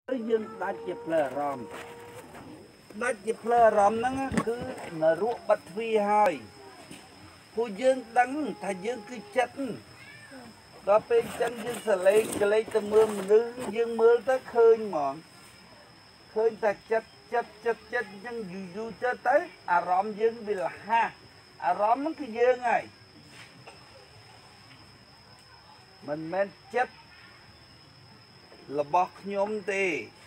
យើងដាច់ជាផ្លើអារម្មណ៍ដាច់ជាផ្លើអារម្មណ៍ហ្នឹងគឺនរកបាត់ទ្វាហើយពួកយើងដឹងថាយើងគឺចិត្តដល់ពេលចឹងយើងសលេងកលេចទៅមើលមនុស្សយើងមើលទៅឃើញហ្មងឃើញតែចិត្តចឹងយូរទៅអារម្មណ៍យើងវាលះអារម្មណ៍ហ្នឹងគឺយើងហើយមិនមែនចិត្តរបស់ខ្ញុំទេ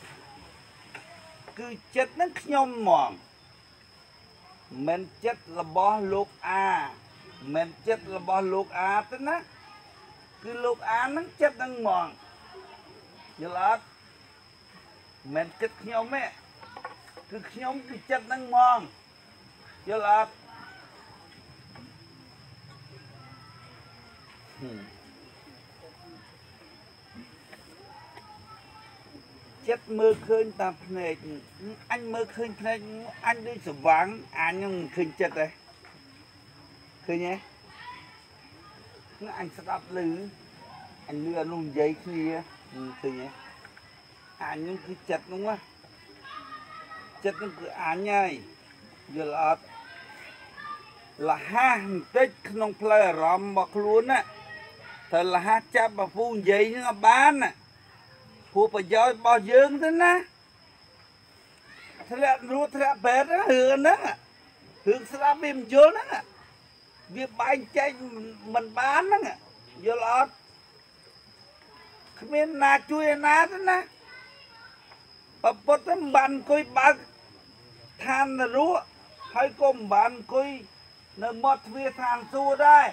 គឺចិត្តហ្នឹងខ្ញុំហ្មងមិនចិត្តរបស់លោកអាមិនចិត្តរបស់លោកអាទេណាគឺលោកអាហ្នឹងចិត្តហ្នឹងហ្មងយល់អត់មិនចិត្តខ្ញុំទេគឺខ្ញុំគឺចិត្តហ្នឹងហ្មងយល់អត់ចិត្តមើលឃើញតាមភ្នែកអញមើលឃើញភ្នែកអញដូចស្វាំងអញនឹងឃើញចិត្តទេឃើញទេអញស្ដាប់ឮអញលឺអនុនិយាយគ្នាឃើញទេអញនឹងគឺចិត្តនោះណាចិត្តនោះគឺអញហើយយល់អត់លះបន្តិចក្នុងផ្លូវអារម្មណ៍របស់ខ្លួនណាត្រូវលះចាប់បពូនិយាយនឹងឲ្យបានណាព្រោះប្រយោជន៍របស់យើងទៅណាធ្លាក់រួចធ្លាក់បែតរឿងហ្នឹងរឿងស្ដាប់វាមិនយល់ហ្នឹងវាបែងចែកមិនបានហ្នឹងយល់អត់គ្មានណាជួយណាទេណាប្រពុតមិនបានអង្គុយបើកឋាននរកហើយក៏មិនបានអង្គុយនៅមាត់ទ្វារឋានសួគ៌ដែរ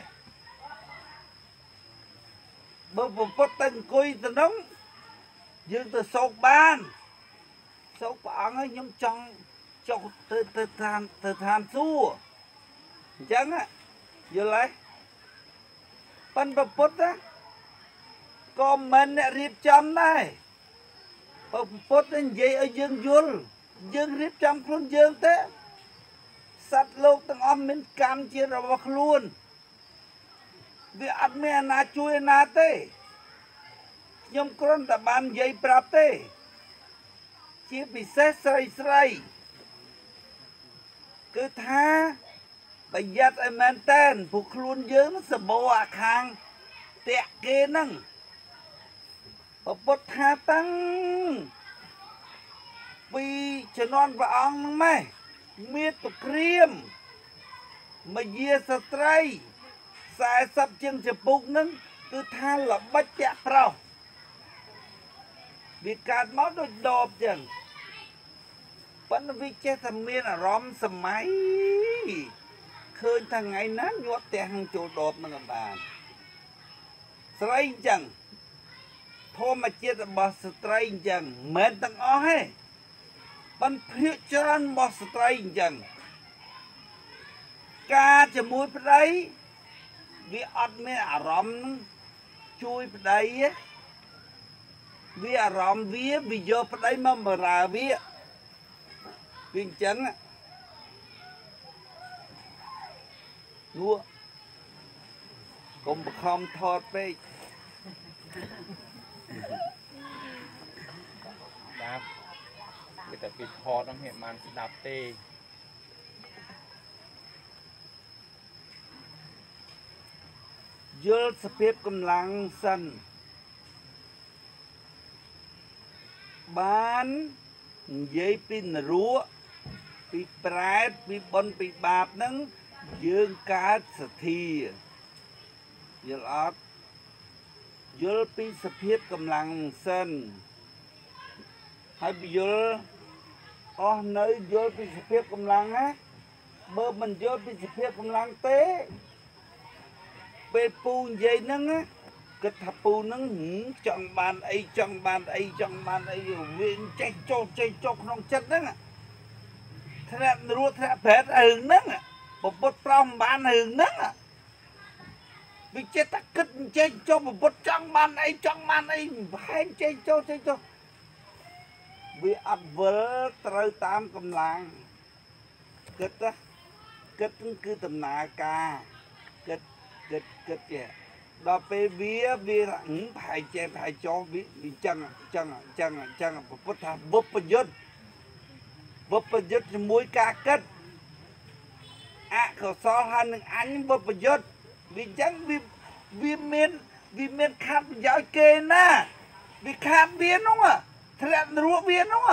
បើប្រពុតទៅអង្គុយទៅនោះយើងទៅសោកបានសោកព្រះអង្គឲ្យខ្ញុំចង់ចុះទៅឋានសួគ៌អញ្ចឹងយល់ហើយប៉ុន្តែពុទ្ធក៏មិនអ្នករៀបចំដែរបើពុទ្ធនិយាយឲ្យយើងយល់យើងរៀបចំខ្លួនយើងទេសត្វលោកទាំងអស់មានកម្មជារបស់ខ្លួនវាអត់មានអាណាជួយអាណាទេខ្ញុំគ្រាន់តែបាននិយាយប្រាប់ទេជាពិសេសស្រីគឺថាប្រយ័ត្នឲ្យមែនតើពួកខ្លួនយើងសបោអាខាងតាក់គេហ្នឹងពុទ្ធថាតាំងពីជំនាន់ព្រះអង្គហ្នឹងម៉េះមានទុក្រាមមយាស្ត្រី40ជាងចពុកហ្នឹងគឺថាល្បិចតាក់ប្រុសវាកើតមកដូចដបចឹងប៉ុន្តែវាចេះតែមានអារម្មណ៍សម័យឃើញថាថ្ងៃណាញាត់ផ្ទះនឹងចូលដបនឹងបានស្រីអញ្ចឹងធម្មជាតិរបស់ស្ត្រីអញ្ចឹងមិនទាំងអស់ទេប៉ុន្តែភាគច្រើនរបស់ស្ត្រីអញ្ចឹងការជាមួយប្តីវាអត់មានអារម្មណ៍ជួយប្តីទេវាអារម្មណ៍វាយកប្តីមកបម្រើវាអញ្ចឹងនោះកុំបខំថតពេកបាទគេតែពីថតហ្នឹងហេតុបានស្ដាប់ទេយល់សភាពកម្លាំងសិនបាននិយាយពីនរកពីប្រែតពីបុណ្យពីបាបហ្នឹងយើងកើតសទ្ធាយល់អត់យល់ពីសភាពកម្លាំងសិនហើយយល់អស់នៅយល់ពីសភាពកម្លាំងណាបើមិនយល់ពីសភាពកម្លាំងទេពេលពូនិយាយហ្នឹងគិតថាពូហ្នឹងចង់បានអីចង់បានអីវាចេះចុះក្នុងចិត្តហ្នឹងធ្លាក់រួចធ្លាក់ប្រែតរឿងហ្នឹងពុទ្ធប្រោសមិនបានរឿងហ្នឹងវាចេះតែគិតចេះចុះពុទ្ធចង់បានអីហែងចេះចុះវាអត់វិលត្រូវតាមកម្លាំងគិតគឺដំណើរការគិតចេះដល់ពេលវាផែចេះផែចោវាចឹងពុទ្ធថាបុព្វយុទ្ធជាមួយការគិតអកុសលហើយនឹងអញបុព្វយុទ្ធវាចឹងវាមានខាត់ប្រយោជន៍គេណាវាខាត់វានោះធ្លាក់នរកវានោះ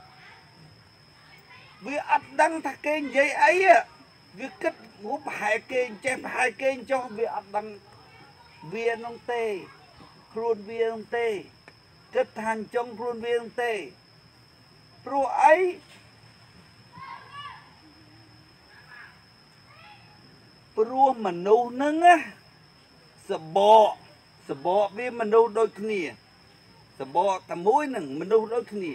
វាអត់ដឹងថាគេនិយាយអីវាគិតប្រហែលគេចេះប្រហែលគេចុះវាអត់ដឹងវានោះទេខ្លួនវានោះទេគិតថាអញ្ចឹងខ្លួនវានោះទេព្រោះអីព្រោះមនុស្សហ្នឹងសបកវាមនុស្សដូចគ្នាសបកតែមួយនឹងមនុស្សដូចគ្នា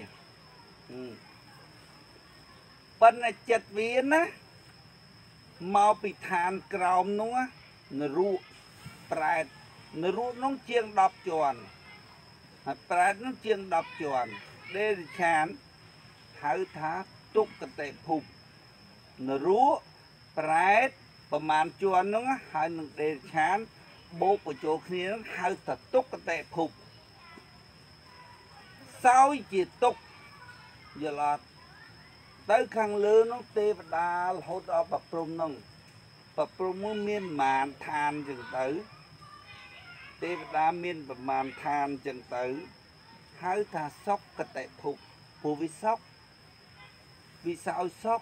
ប៉ុន្តែចិត្តវាណាមកពីឋានក្រោមនោះនរកប្រែតនរកនោះជាង10ជាន់ហើយប្រែតនោះជាង10ជាន់ដេរឆានហៅថាទុក្ខតិភពនរកប្រែតប្រមាណជាន់នោះហើយនឹងដេរឆានបូកបញ្ចូលគ្នាហៅថាទុក្ខតិភពសោយជាទុក្ខយល់អត់ទៅខាងលើនោះទេវតារហូតដល់ប្រព្រំនោះប្រព្រំនោះមានប្រមាណឋានចឹងទៅទេវតាមានប្រមាណឋានចឹងទៅហៅថាសុខកតិភពព្រោះវិសុខវិសោយសុខ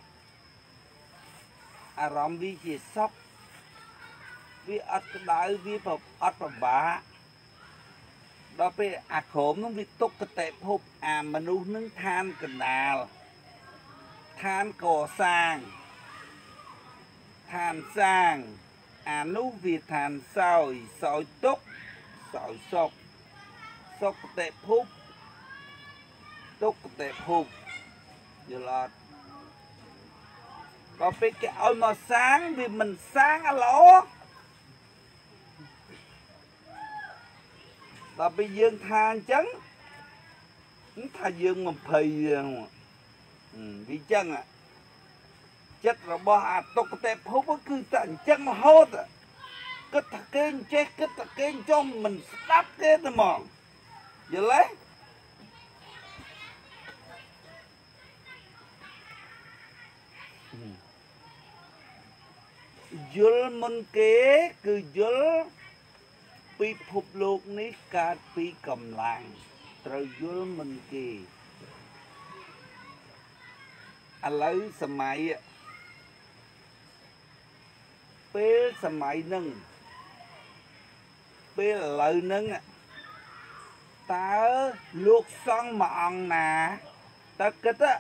អារម្មណ៍វាជាសុខវាអត់ក្តៅវាអត់ពិបាកដល់ពេលអាក្រមនោះវាទុក្ខកតិភពអាមនុស្សនឹងឋានកណ្ដាលឋានកសាងឋានសាងអានោះវាឋានសោយទុក្ខសោយសុខសុគតិភពទុក្ខតិភពយល់អត់ដល់ពេលគេឲ្យមកសាងវាមិនសាងអាល្អដល់ពេលយើងថាអញ្ចឹងថាយើង20យើងវាចឹងចិត្តរបស់អាទុក្ខតិភពគឺតែអញ្ចឹងរហូតគិតថាគេចេះគិតថាគេចុះមិនស្ដាប់គេទេហ្មងយល់ទេយល់មុនគេគឺយល់ពិភពលោកនេះកើតពីកម្លាំងត្រូវយល់មុនគេឥឡូវសម័យពេលសម័យហ្នឹងពេលឥឡូវហ្នឹងតើលោកសង្ឃមួយអង្គណាតើគិត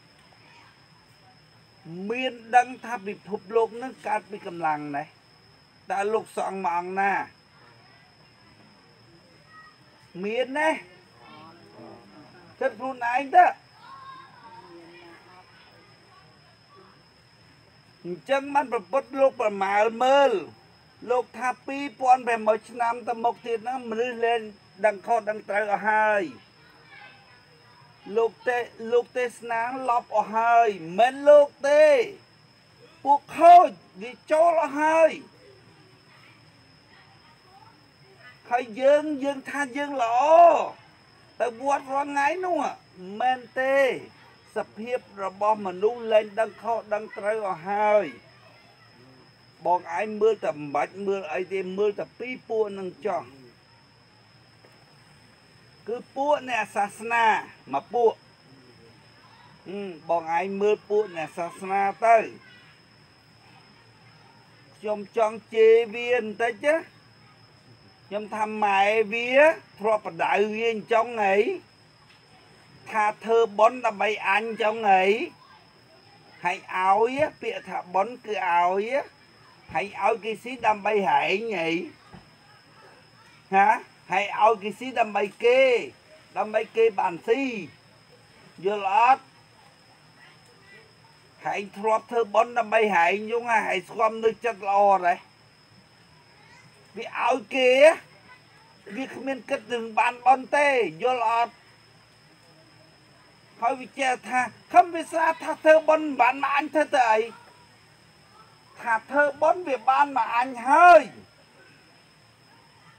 មានដឹងថាពិភពលោកហ្នឹងកើតពីកម្លាំងណាតើលោកសង្ឃមួយអង្គណាមានណាគិតខ្លួនឯងទៅអញ្ចឹងបានប្រពុតលោកប្រមាលមើលលោកថា2500ឆ្នាំទៅមុខទៀតហ្នឹងមនុស្សលែងដឹងខុសដឹងត្រូវអស់ហើយលោកទេសនាលប់អស់ហើយមិនលោកទេពួកខូចវាចូលអស់ហើយហើយយើងថាយើងល្អទៅវត្តរាល់ថ្ងៃនោះមែនទេសភាពរបស់មនុស្សលែងដឹងខុសដឹងត្រូវអស់ហើយបងឯងមើលតែមិនបាច់មើលអីទេមើលតែពីរពួកនឹងចោះគឺពួកអ្នកសាសនាមួយពួកបងឯងមើលពួកអ្នកសាសនាទៅខ្ញុំចង់ជេរវាបន្តិចខ្ញុំថាម៉ែវាធ្លាប់បដៅវាអញ្ចឹងហីថាធ្វើបុណ្យដើម្បីអញចឹងហីហើយឲ្យពាក្យថាបុណ្យគឺឲ្យហើយឲ្យគេស៊ីដើម្បីហែងហីហាហើយឲ្យគេស៊ីដើម្បីគេបានស៊ីយល់អត់ហើយធ្លាប់ធ្វើបុណ្យដើម្បីហែងយងហើយស្គមនឹកចិត្តល្អដែរវាឲ្យគេវាគ្មានគិតនឹងបានបុណ្យទេយល់អត់ហើយវាចេះថាខំវាស្អាតថាធ្វើបុណ្យបានមកអញធ្វើទៅអីថាធ្វើបុណ្យវាបានមកអញហើយ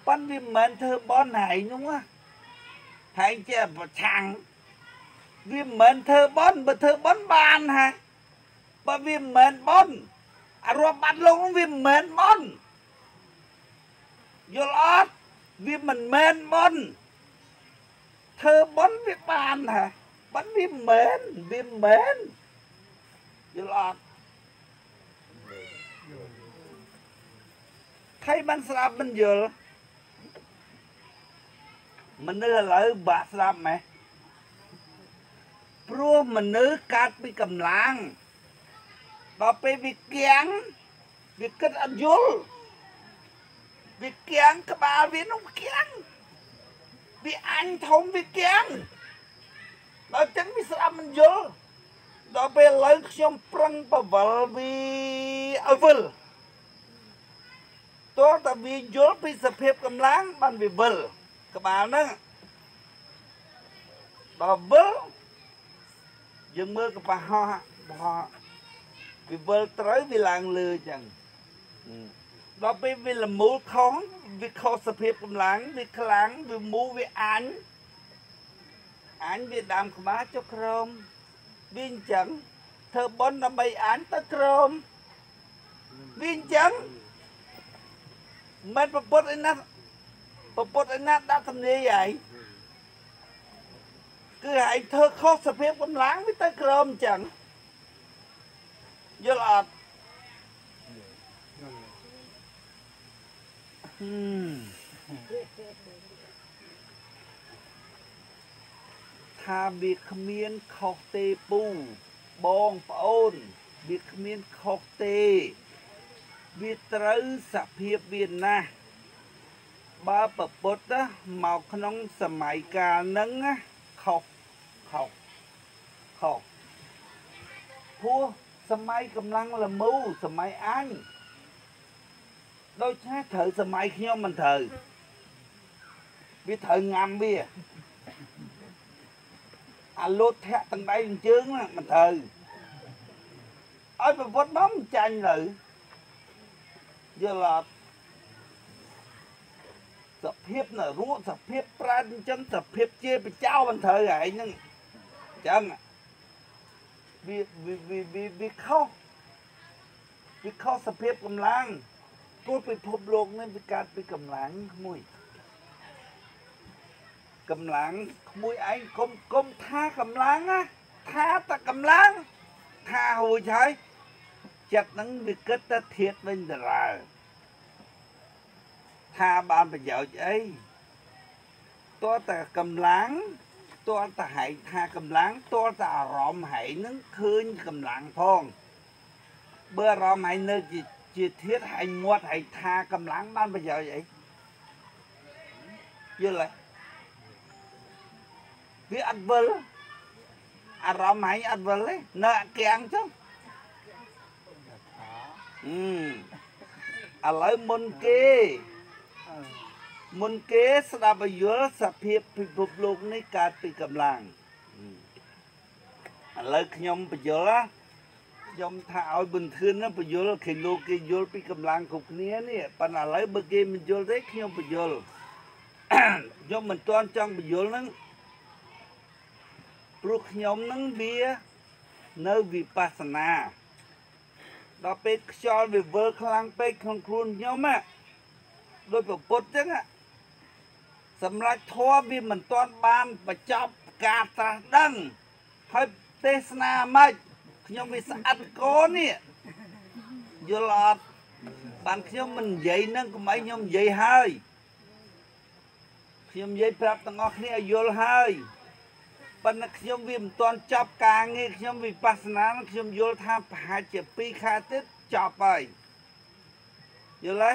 bắn vì mến thơ bón hãy đúng á hãy chứ chẳng vì mến thơ bón bàn hả bởi vì mến bón à rồi bắt luôn vì mến bón vô lót vì mình mến bón thơ bón vì bàn hả bắn vì mến vô lót thấy bắn sạp mình vô mình đưa lại bạc sạp mẹព្រោះមនុស្សកើតពីកម្លាំងដល់ពេលវាគាំងវាគិតអត់យល់វាគាំងក្បាលវានោះគាំងវាអញធំវាគាំងដល់ចឹងវាស្ដាប់មិនយល់ដល់ពេលឥឡូវខ្ញុំប្រឹងបវល់វាឲ្យវិលតើតើវាយល់ពីសភាពកម្លាំងបានវាវិលក្បាលហ្នឹងដល់វិលយើងមើលកប៉ាហោះវាវិលត្រូវវាឡើងលើចឹងដល់ពេលវាលមូលខុសវាខុសសភាពកម្លាំងវាខ្លាំងវាមូលវាអញវាដាំក្បាលចុះក្រោមវាអញ្ចឹងធ្វើបន់ដើម្បីអញទៅក្រោមវាអញ្ចឹងមិនប្រពុតឯណាដាក់ទំនាយឯងគឺឯងធ្វើខុសសភាពកម្លាំងវាទៅក្រោមអញ្ចឹងយល់អត់ថាវាគ្មានខុសទេពូបងប្អូនវាគ្មានខុសទេវាត្រូវសភាពវាណាស់បើប្រពុតមកក្នុងសម័យកាលហ្នឹងខុសព្រោះសម័យកម្លាំងលមូសម័យអញដូចថាត្រូវសម័យខ្ញុំមិនត្រូវវាត្រូវញ៉ាំវាអាលូតធាក់ទាំងដៃទាំងជើងមិនត្រូវឲ្យប្រវត្តិមកមិនចាញ់ទៅយល់អត់សភាពនៅរੂសភាពប្រែតអញ្ចឹងសភាពជាបចោមិនត្រូវឯងហ្នឹងអញ្ចឹងវាខុសសភាពកម្លាំងព្រោះពិភពលោកនេះវាកើតពីកម្លាំងក្មួយកម្លាំងក្មួយឯងគុំថាកម្លាំងណាថាតែកម្លាំងថារួចហើយចិត្តហ្នឹងវាគិតតែធៀបវិញដរាលថាបានប្រយោជន៍អីតើតែកម្លាំងតើតែហែងថាកម្លាំងតើតែអារម្មណ៍ហែងហ្នឹងឃើញកម្លាំងផងបើអារម្មណ៍ហែងនៅជាធៀបហែងមាត់ហែងថាកម្លាំងបានប្រយោជន៍អីយល់ទេវាអត់វិលអារម្មណ៍ហែងអត់វិលទេនៅអាគាំងចុះឥឡូវមុនគេស្ដាប់ឲ្យយល់សភាពពិភពលោកនេះកើតពីកម្លាំងឥឡូវខ្ញុំបញ្យល់ខ្ញុំថាឲ្យប៊ុនធឿនបញ្យល់គេលោកគេយល់ពីកម្លាំងគ្រប់គ្នានេះប៉ុន្តែឥឡូវបើគេមិនយល់ទេខ្ញុំបញ្យល់ខ្ញុំមិនទាន់ចង់បញ្យល់ហ្នឹងព្រោះខ្ញុំហ្នឹងវានៅវិបស្សនាដល់ពេលខ្យល់វាវិលខ្លាំងពេកក្នុងខ្លួនខ្ញុំដោយប្រពុតចឹងសម្រាប់ធម៌វាមិនទាន់បានបញ្ចប់ការត្រាស់ដឹងហើយទេសនាមិនខ្ញុំវាស្អិតកូននេះយល់អត់បានខ្ញុំមិននិយាយនឹងកុំអីខ្ញុំនិយាយហើយខ្ញុំនិយាយប្រាប់ទាំងអស់គ្នាឲ្យយល់ហើយប៉ុន្តែខ្ញុំវាមិនទាន់ចប់ការងារខ្ញុំវិបស្សនាខ្ញុំយល់ថាប្រហែលជា2ខែទៀតចប់ហើយយល់ទេ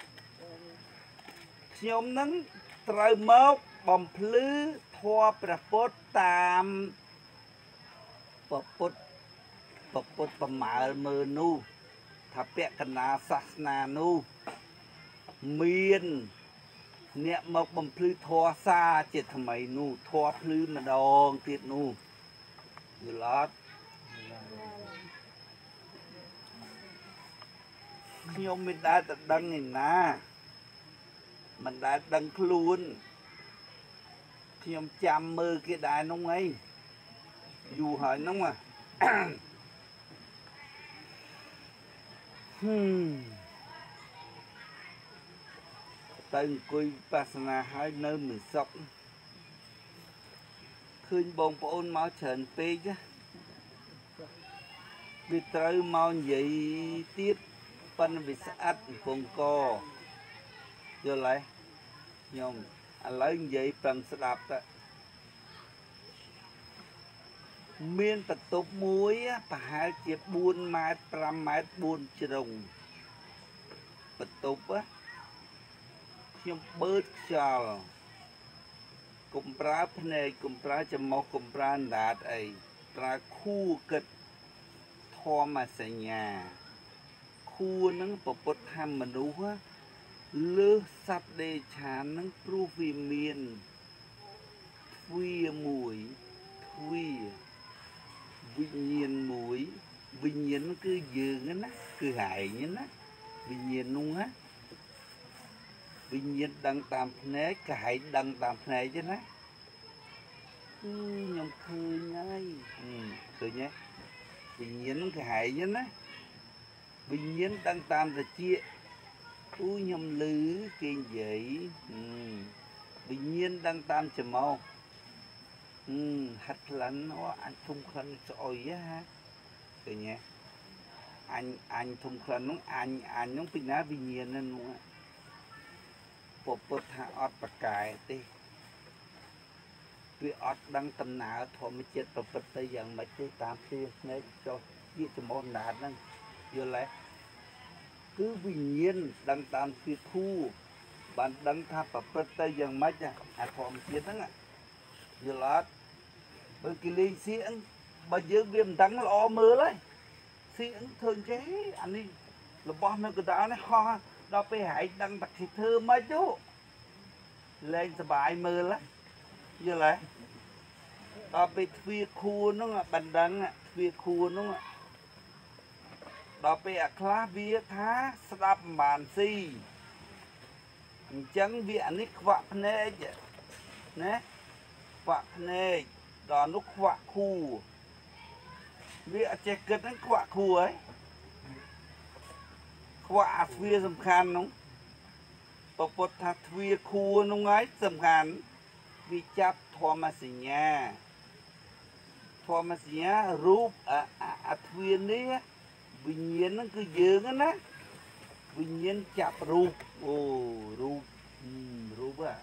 ខ្ញុំនឹងត្រូវមកបំភ្លឺធម៌ព្រះពុទ្ធតាមប្រពុតប្រមាលមើលនោះថាពាក្យកណាសាសនានោះមានអ្នកមកបំភ្លឺធម៌សាជាថ្មីនោះធម៌ភ្លឺម្ដងទៀតនោះយល់អត់ខ្ញុំមិនដែលទៅដឹងឯណា mình đã đăng luôn khi ông chăm mơ cái đài nông ấy dù hỏi nông à tên cùi Pasana hai nơi mình sọc khơi bông ôn máu trần phê chứ vì trời mau vậy tiết phân vì sát vùng co vô lại nhom lấy vậy bằng sẽ đạp đó miên tập tục muối và hai chiếc buôn mát 5 mét buôn trồng tập tục á nhom bớt cho cùng pra này cùng pra châm mọc cùng pra đạt ấy pra khu kịch thò mà xây nhà khu nắng bột bột ham mà nấu á lơ sắp đề chán nắng pru vì miền thui mùi thui vinh nhiên mùi vinh nhiên nó cứ dường á cứ hại nhá á vinh nhiên luôn á vinh nhiên đăng tam nế cả hại đăng tam nế chứ ná nhom khơi nhai khơi nhé vinh nhiên nó cứ hại nhá á vinh nhiên đăng tam là chia nhom lứ kiên vậy vinh nhiên đăng tam chầm màu hạt lạnh nó anh thung khăn sỏi á ha rồi nhé anh thung khăn nó anh nó pin ná vinh nhiên nên luôn á bộ bột hạ ọt bạc cài đi vì ọt đăng tầm nào thôi mới chết bộ bột tới giờ mà chứ tam tiêu nên cho giết cho món nát năng vừa lại cứ vinh nhiên đăng tam tiêu thu bạn đăng tháp bộ bột tới giờ mấy à thôi mới chết đó vừa lót bởi cái ly xiên bà giờ viêm đắng lo mưa lấy xiên thường chế anh đi là bom nó cái đó nó ho đó phải hãy đăng đặc thịt thơm mấy chú lên sờ bài mưa lắm giờ lại đó phải thuê khu nó là bàn đăng thuê khu nó đó phải khá vía thá sắp bàn si chẳng vì anh ấy quạ nê chứ nè quạ nê đó nó quạ khu vì ở chạy kết nó quạ khu ấy quạ phía sầm khăn nó bột bột thạch phía khu nó ấy sầm khăn vì chắp thua mà xì nhà rúp phía này vinh nhiên nó cứ dướng á vinh nhiên chắp rúp rúp à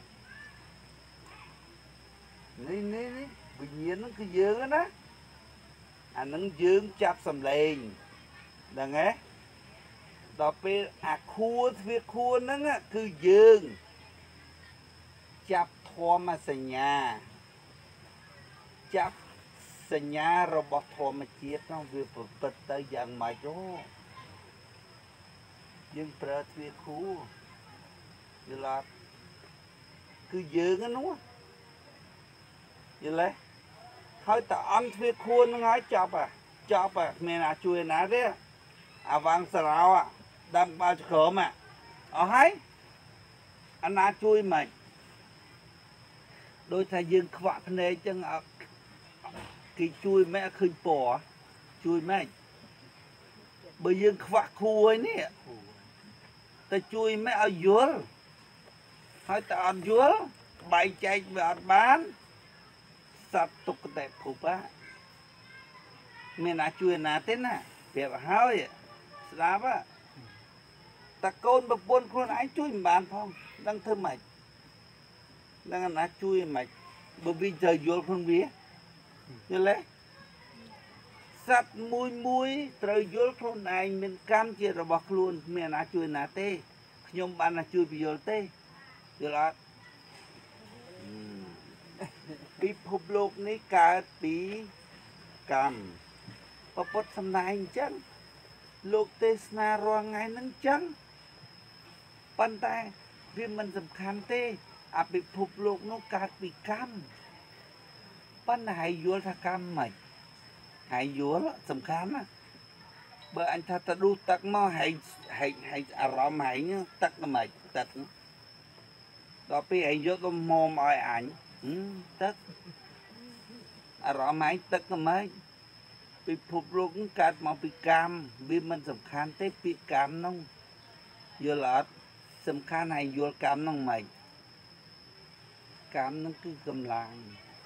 ní vinh nhiên nó cứ dướng á nó dướng chắp sầm lên đằng nghe đó về khu việc khu nó cứ dừng chắp thua mà xây nhà chắp xây nhà rồi bỏ thua mà chết trong việc bật tới dạng mà cho nhưng trở việc khu như là cứ dừng nó đúng như lấy thôi ta ăn việc khu nó ngay chắp mình là chui ná đấy vang sào à đâm bao khổ mà hay anh á chui mày đôi thay dương khỏa thân này chân cái chui mẹ khơi bỏ chui mẹ bởi dương khỏa khu ấy nè ta chui mẹ ở dưới hay ta ở dưới bay chạy về bán sạch tục đẹp phục á mình là chui nà thế nè đẹp hỏi đáp á ta côn bậc buôn con anh chui bàn phong đang thơm mạch đang ăn chui mạch bởi vì trời vô con vía như lấy sắt mùi trời vô con anh mình cam chia rồi bọc luôn mình ăn chui nà tê nhôm bàn là chui bị vô tê như là cái phục lục này cả tí cam và bớt xâm này chẳngលោកទេសនារាល់ថ្ងៃហ្នឹងចឹងប៉ុន្តែវាមិនសំខាន់ទេអភិភពលោកនោះកើតពីកម្មប៉ុន្តែហើយយល់ថាកម្មមិនហើយយល់សំខាន់ណាបើអញថាទៅដួសទឹកមកហើយអារម្មណ៍ហើយទឹកមិនទឹកដល់ពេលឯងយកទៅមុំឲ្យអញទឹកអារម្មណ៍ឯងទឹកហ្មងពិភពលោកកើតមកពីកម្មវាមិនសំខាន់ទេពាក្យកម្មនោះយល់អត់សំខាន់ឲ្យយល់កម្មនោះមិនកម្មនោះគឺកម្លាំង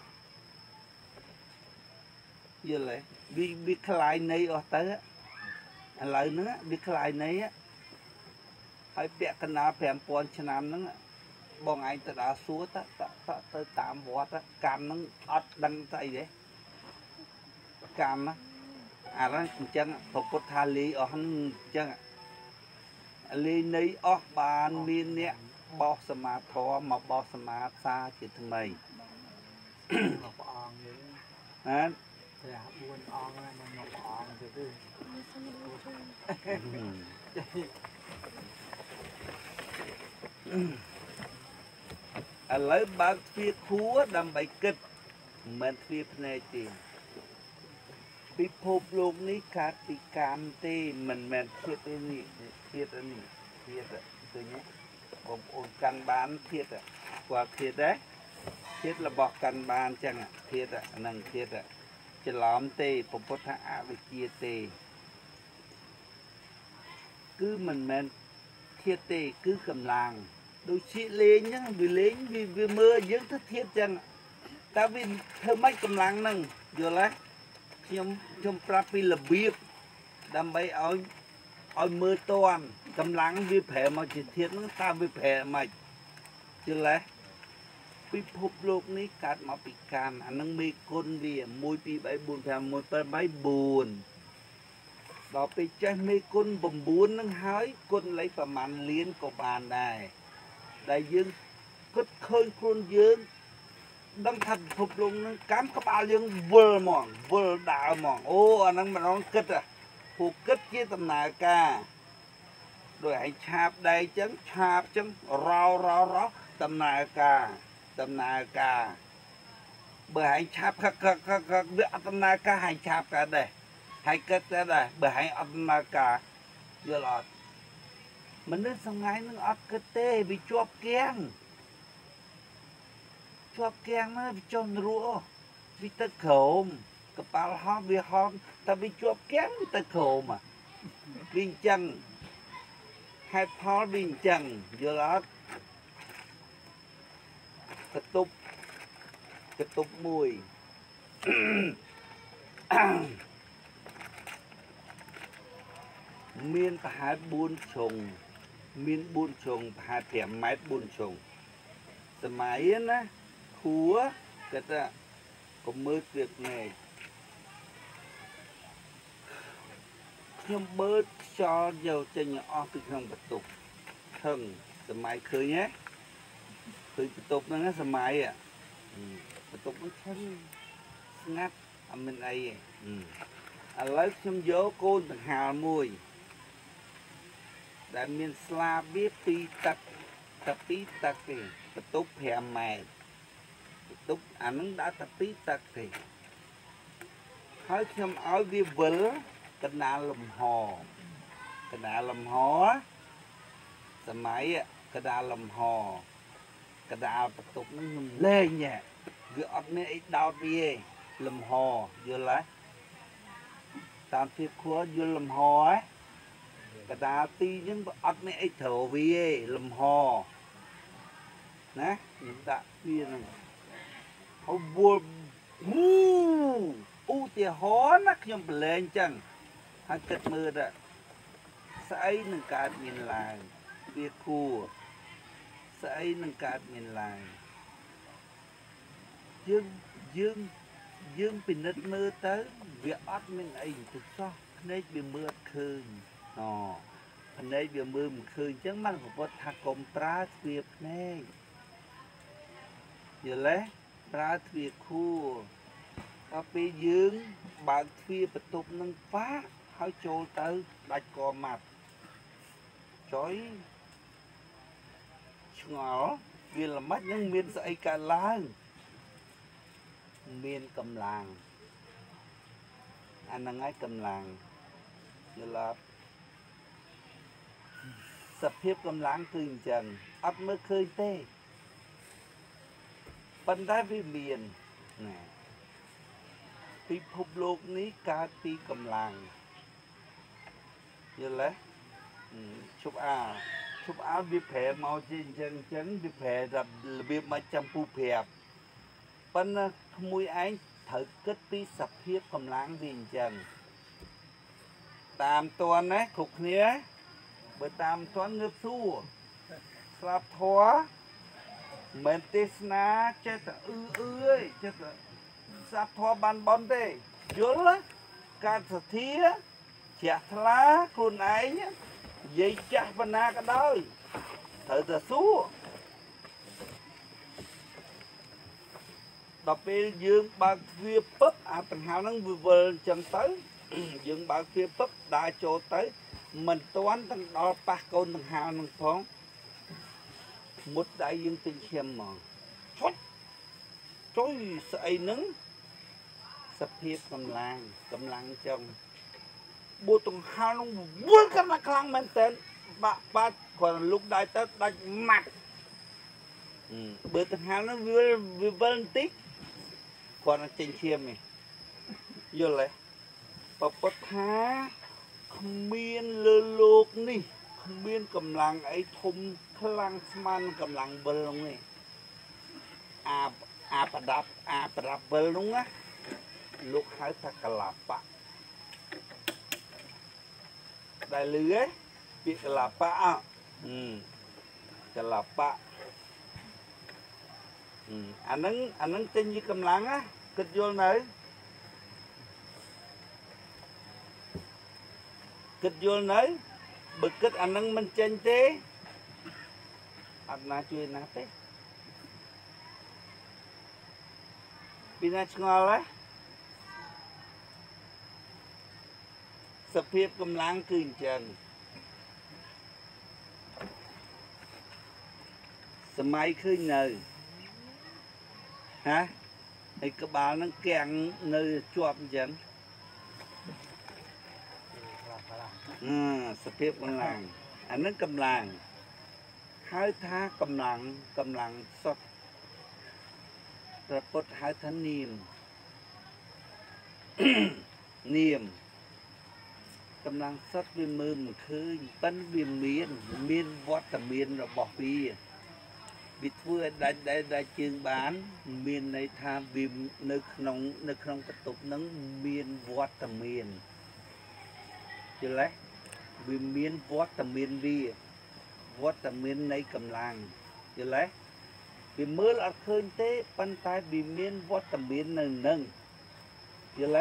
យល់ទេវាคล้ายនៃអស់ទៅឥឡូវហ្នឹងវាคล้ายនៃហើយពាក់កណ្ដាល 5000 ឆ្នាំហ្នឹងបងឯងទៅដល់សួរទៅតាមវត្តកម្មហ្នឹងអត់ដឹងស្អីទេកម្មអាហ្នឹងអញ្ចឹងព្រះពុទ្ធថាលីអស់ហ្នឹងអញ្ចឹងលីនៃអស់បានមានអ្នកបោះសមាធម៌មកបោះសមាសាជាថ្មីព្រះអង្គហ្នឹង ព្រះ4អង្គហ្នឹងមកព្រះអង្គទៅគឺឥឡូវបើកទ្វារខួរដើម្បីគិតមិនទ្វារភ្នែកទេពិភពលោកនេះកើតពីកម្មទេមិនមែនធាតុនេះធាតុនេះធាតុឃើញទេបងប្អូនកាន់បានធាតុគាត់ធាតុដែរធាតុរបស់កាន់បានចឹងធាតុហ្នឹងធាតុច្រឡំទេពុទ្ធថាអវិជ្ជាទេគឺមិនមែនធាតុទេគឺកម្លាំងដូចជាលេងហ្នឹងវាលេងវាមើលយើងទៅធាតុចឹងតើវាធ្វើម៉េចកម្លាំងហ្នឹងយល់ទេខ្ញុំប្រាប់ពីរបៀបដើម្បីឲ្យមើលតន់កម្លាំងវាប្រែមកជាធាតុហ្នឹងតើវាប្រែម៉េចយល់ទេពិភពលោកនេះកើតមកពីកម្មអានឹងមេគុណវា1 2 3 4 5 1 7 8 4ដល់ពេលចេះមេគុណ9នឹងហើយគុណលេខប្រមាណលានក៏បានដែរដែលយើងគិតឃើញខ្លួនយើងដឹងថាពិភពលោកនឹងកម្មក្បាលយើងវិលហ្មងវិលដើរហ្មងអូអាហ្នឹងម្ដងគិតព្រោះគិតជាដំណើរការដោយឯងឆាបដែកចឹងឆាបចឹងរោដំណើរការបើឯងឆាប់ខឹកវាអត់ដំណើរការឯងឆាប់កើតដែរហើយគិតទៅដែរបើឯងអត់ដំណើរការយល់អត់មនុស្សថ្ងៃនឹងអត់គិតទេវាជាប់គាំងមកវាចុះនរោវាទៅក្រោមកប៉ាល់ហោះវាហោះតែវាជាប់គាំងវាទៅក្រោមវាអញ្ចឹងហេតុផលវាអញ្ចឹងយល់អត់កតុបមួយមានប្រហែល4ជ្រុងមាន4ជ្រុងប្រហែល5ម៉ែត្រ4ជ្រុងសម័យណាខួរគាត់ថាកុំមើលទៀតណែខ្ញុំបើកខ្យល់យកចេញអស់ពីក្នុងបន្ទប់ខឹងសម័យឃើញទេឃើញបន្ទប់ហ្នឹងសម័យបន្ទប់ហ្នឹងខឹងស្ងាត់អត់មានអីទេឥឡូវខ្ញុំយកកូនដង្ហាលមួយដែលមានស្លាបវា2ទឹកតែ2ទឹកទេបន្ទប់5ម៉ែត្របន្ទប់អាហ្នឹងដាក់តែ2ទឹកទេហើយខ្ញុំឲ្យវាវិលកណ្ដាលលំហសម័យកណ្ដាលលំហកណ្ដាលបន្ទប់ហ្នឹងខ្ញុំលេងវាអត់មានអីដោតវាទេលំហយល់ទេតាមភាពខួរយល់លំហហ៎កណ្ដាលទីហ្នឹងអត់មានអីត្រូវវាទេលំហណាខ្ញុំដាក់វាហ្នឹងហើយវល់ឧទាហរណ៍ណាខ្ញុំប្រឡែងចឹងហើយគិតមើលទៅស្អីនឹងកើតមានឡើងវាគួរស្អីនឹងកើតមានឡើងយើងពិនិត្យមើលទៅវាអត់មានអីទៅសោះភ្នែកវាមើលអត់ឃើញភ្នែកវាមើលមិនឃើញអញ្ចឹងមកប្រវត្តិថាកុំប្រើទ្វារភ្នែកយល់ទេប្រើទ្វារខួរដល់ពេលយើងបើកទ្វារបន្ទប់នឹងប៉ាហើយចូលទៅដាច់កម៉ាត់ចុយឆ្ងល់វាល្មិចនឹងមានស្អីកើតឡើងមានកម្លាំងអាហ្នឹងហើយកម្លាំងយល់អត់សភាពកម្លាំងគឺអញ្ចឹងអត់មើលឃើញទេប៉ុន្តែវាមានណាពិភពលោកនេះកើតពីកម្លាំងយល់ទេឈប់អាវាប្រែមកជាអញ្ចឹងវាប្រែរបៀបមកចាំពូប្រាប់ប៉ុន្តែក្មួយឯងត្រូវគិតពីសភាពកម្លាំងវាអញ្ចឹងតាមតន់ណាគ្រប់គ្នាបើតាមតន់ងើបសួរស្លាប់ធัวមិនទេសនាចេះតែអឺអើយចេះតែស្លាប់ធัวបានបនទេយល់ការសទ្ធាជ្រះថ្លាខ្លួនឯងនិយាយចាស់បណ្ណាក៏ដោយត្រូវតែសួរដល់ពេលយើងបើកទ្វារពឹបអាដង្ហើមហ្នឹងវាវិលអញ្ចឹងទៅយើងបើកទ្វារពឹបដើរចូលទៅមិនទាន់ទាំងដល់ប៉ះកូនដង្ហើមហ្នឹងផងមុតដៃយើងទិញឈាមមកចុយស្អីហ្នឹងសភាពកម្លាំងចឹងបួតដង្ហើមហ្នឹងវល់កាន់តែខ្លាំងមែនតើបាក់គាត់លុកដៃទៅដាច់ម៉ាត់បើដង្ហើមហ្នឹងវាវិលបន្តិចគាត់នឹងចេញឈាមនេះយល់ទេពពុទ្ធថាគ្មានលើលោកនេះគ្មានកម្លាំងអីធំខ្លាំងស្មានកម្លាំងវិលនោះនេះអាប្រដាប់វិលនោះណាលោកហៅថាកលាបៈដែលលឺហ៎ពាក្យកលាបៈកលាបៈអាហ្នឹងចេញពីកម្លាំងណាគិតយល់នៅបើគិតអាហ្នឹងមិនចេញទេអត់ណាជួយណាទេពីណាឆ្ងល់ហ៎សភាពកម្លាំងគឺអញ្ចឹងសម័យឃើញនៅហាហើយក្បាលហ្នឹងកាំងនៅជាប់អញ្ចឹងសភាពកម្លាំងអានឹងកម្លាំងហៅថាកម្លាំងសុទ្ធព្រះពុទ្ធហៅថានាមកម្លាំងសុទ្ធវាមើលមិនឃើញប៉ិនវាមានវត្តមានរបស់វាធ្វើឲ្យដាច់ជើងបានមានន័យថាវានៅក្នុងបន្ទប់ហ្នឹងមានវត្តមានយល់ទេវាមានវត្តមាននៃកម្លាំងយល់ទេវាមើលអត់ឃើញទេប៉ុន្តែវាមានវត្តមាននៅនឹងយល់ទេ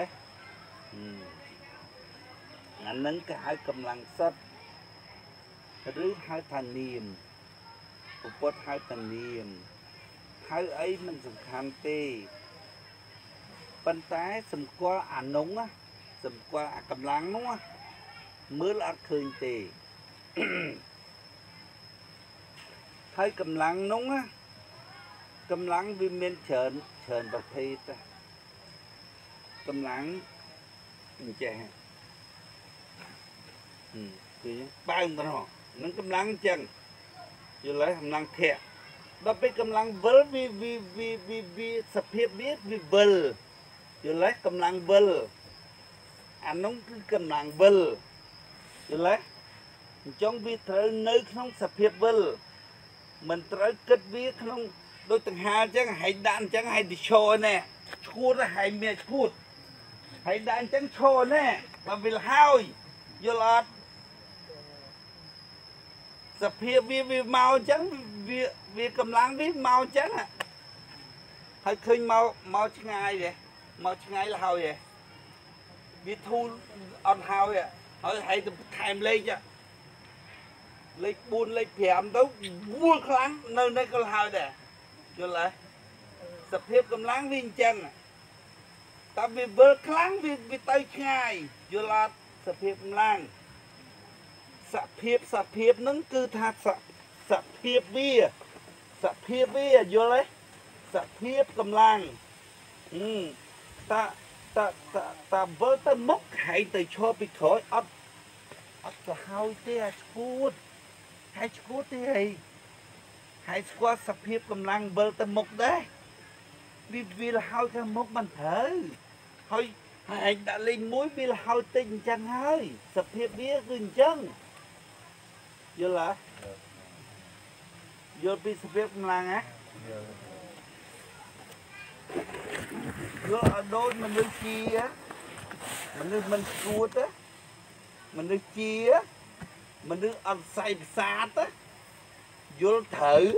អានឹងគេហៅកម្លាំងសុទ្ធឬហៅថានាមពុទ្ធហៅតានាមហៅអីមិនសំខាន់ទេប៉ុន្តែសម្គាល់អានុងសម្គាល់អាកម្លាំងនោះមើលអត់ឃើញទេហើយកម្លាំងនោះកម្លាំងវាមានច្រើនប្រភេទកម្លាំងអញ្ចេះគឺបើងទៅនឹងកម្លាំងអញ្ចឹងយល់ទេកម្លាំងធាក់ដល់ពេលកម្លាំងវិលវាសភាពវាវិលយល់ទេកម្លាំងវិលអានោះគឺកម្លាំងវិលយល់ទេអញ្ចឹងវាត្រូវនៅក្នុងសភាពវិលមិនត្រូវគិតវាក្នុងដូចដង្ហើមអញ្ចឹងហើយដាក់អញ្ចឹងហើយទៅឈរណែឈួតហើយមានឈួតហើយដាក់អញ្ចឹងឈរណែបើវិលហើយយល់អត់សភាពវាមកអញ្ចឹងវាកម្លាំងវាមកអញ្ចឹងហើយឃើញមកឆ្ងាយទេមកឆ្ងាយលហើយទេវាធូរអត់ហើយទៅថែមលេខលេខ4លេខ5ទៅវល់ខ្លាំងនៅក៏ហើយដែរយល់ទេសភាពកម្លាំងវាអញ្ចឹងតែវាវិលខ្លាំងវាទៅឆ្ងាយយល់អត់សភាពកម្លាំងសភាពហ្នឹងគឺថាសភាពវាយល់ទេសភាពកម្លាំងតាវិលទៅមុខហើយទៅឈរពីក្រោយអត់ទៅហើយទេអាឈួតហើយឈួតទេហើយស្គាល់សភាពកម្លាំងវិលទៅមុខដែរ vì là hơi cái mốc mình thở hơi anh đã lên mũi vì là hơi tình chẳng hơi sập hiệp biết gừng chân vô là vô bị sập hiệp làm á vô ở đôi mình đưa chia mình cuột á mình đưa chia mình đưa ăn say sát á vô thử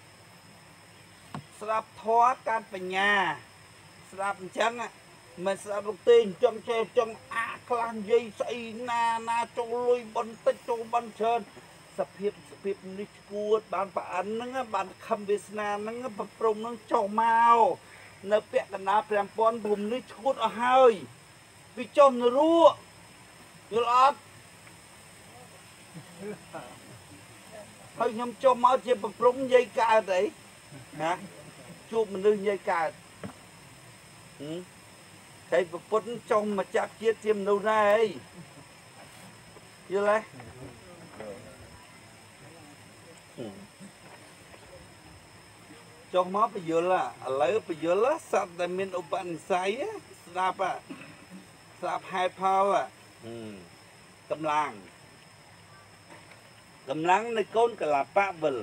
sập thoát can bành nhà sập chân á mình sập đầu tiên trong clan dây say na trong lui bắn tích trong bắn trơn sập hiệp ní cuột bàn bản nó bàn khăm Việt Nam nó bập rung nó trâu màu nó bẹt cái ná bèm pon bùm ní cuột ở hơi vì trong nó rúa vô lọt hơi nhom cho máu chỉ bập rung dây cả đấy hả chụp mình đưa dây cả cái bập rung trong mà chặt chia tiêm đâu này vô lấy trong máu bây giờ là lấy bây giờ là sắp tại mình open sai á sắp hai phao à cầm lăng này con cả là ba vần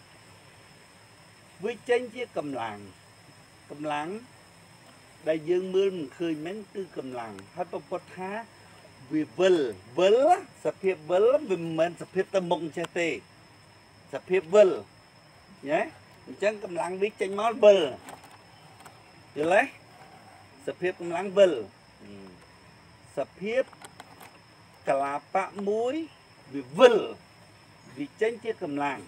với tranh chia cầm lăng đại dương mưa mình khơi mấy tư cầm lăng hai bông bột há vì vần sắp hiệp vần vì mình sắp hiệp tâm mộng che tê sắp hiệp vần nhé chẳng cầm lăng biết tranh máu vần được lấy sắp hiệp cầm lăng vần sắp hiệp cả là ba muối vì vần vì tranh chia cầm lăng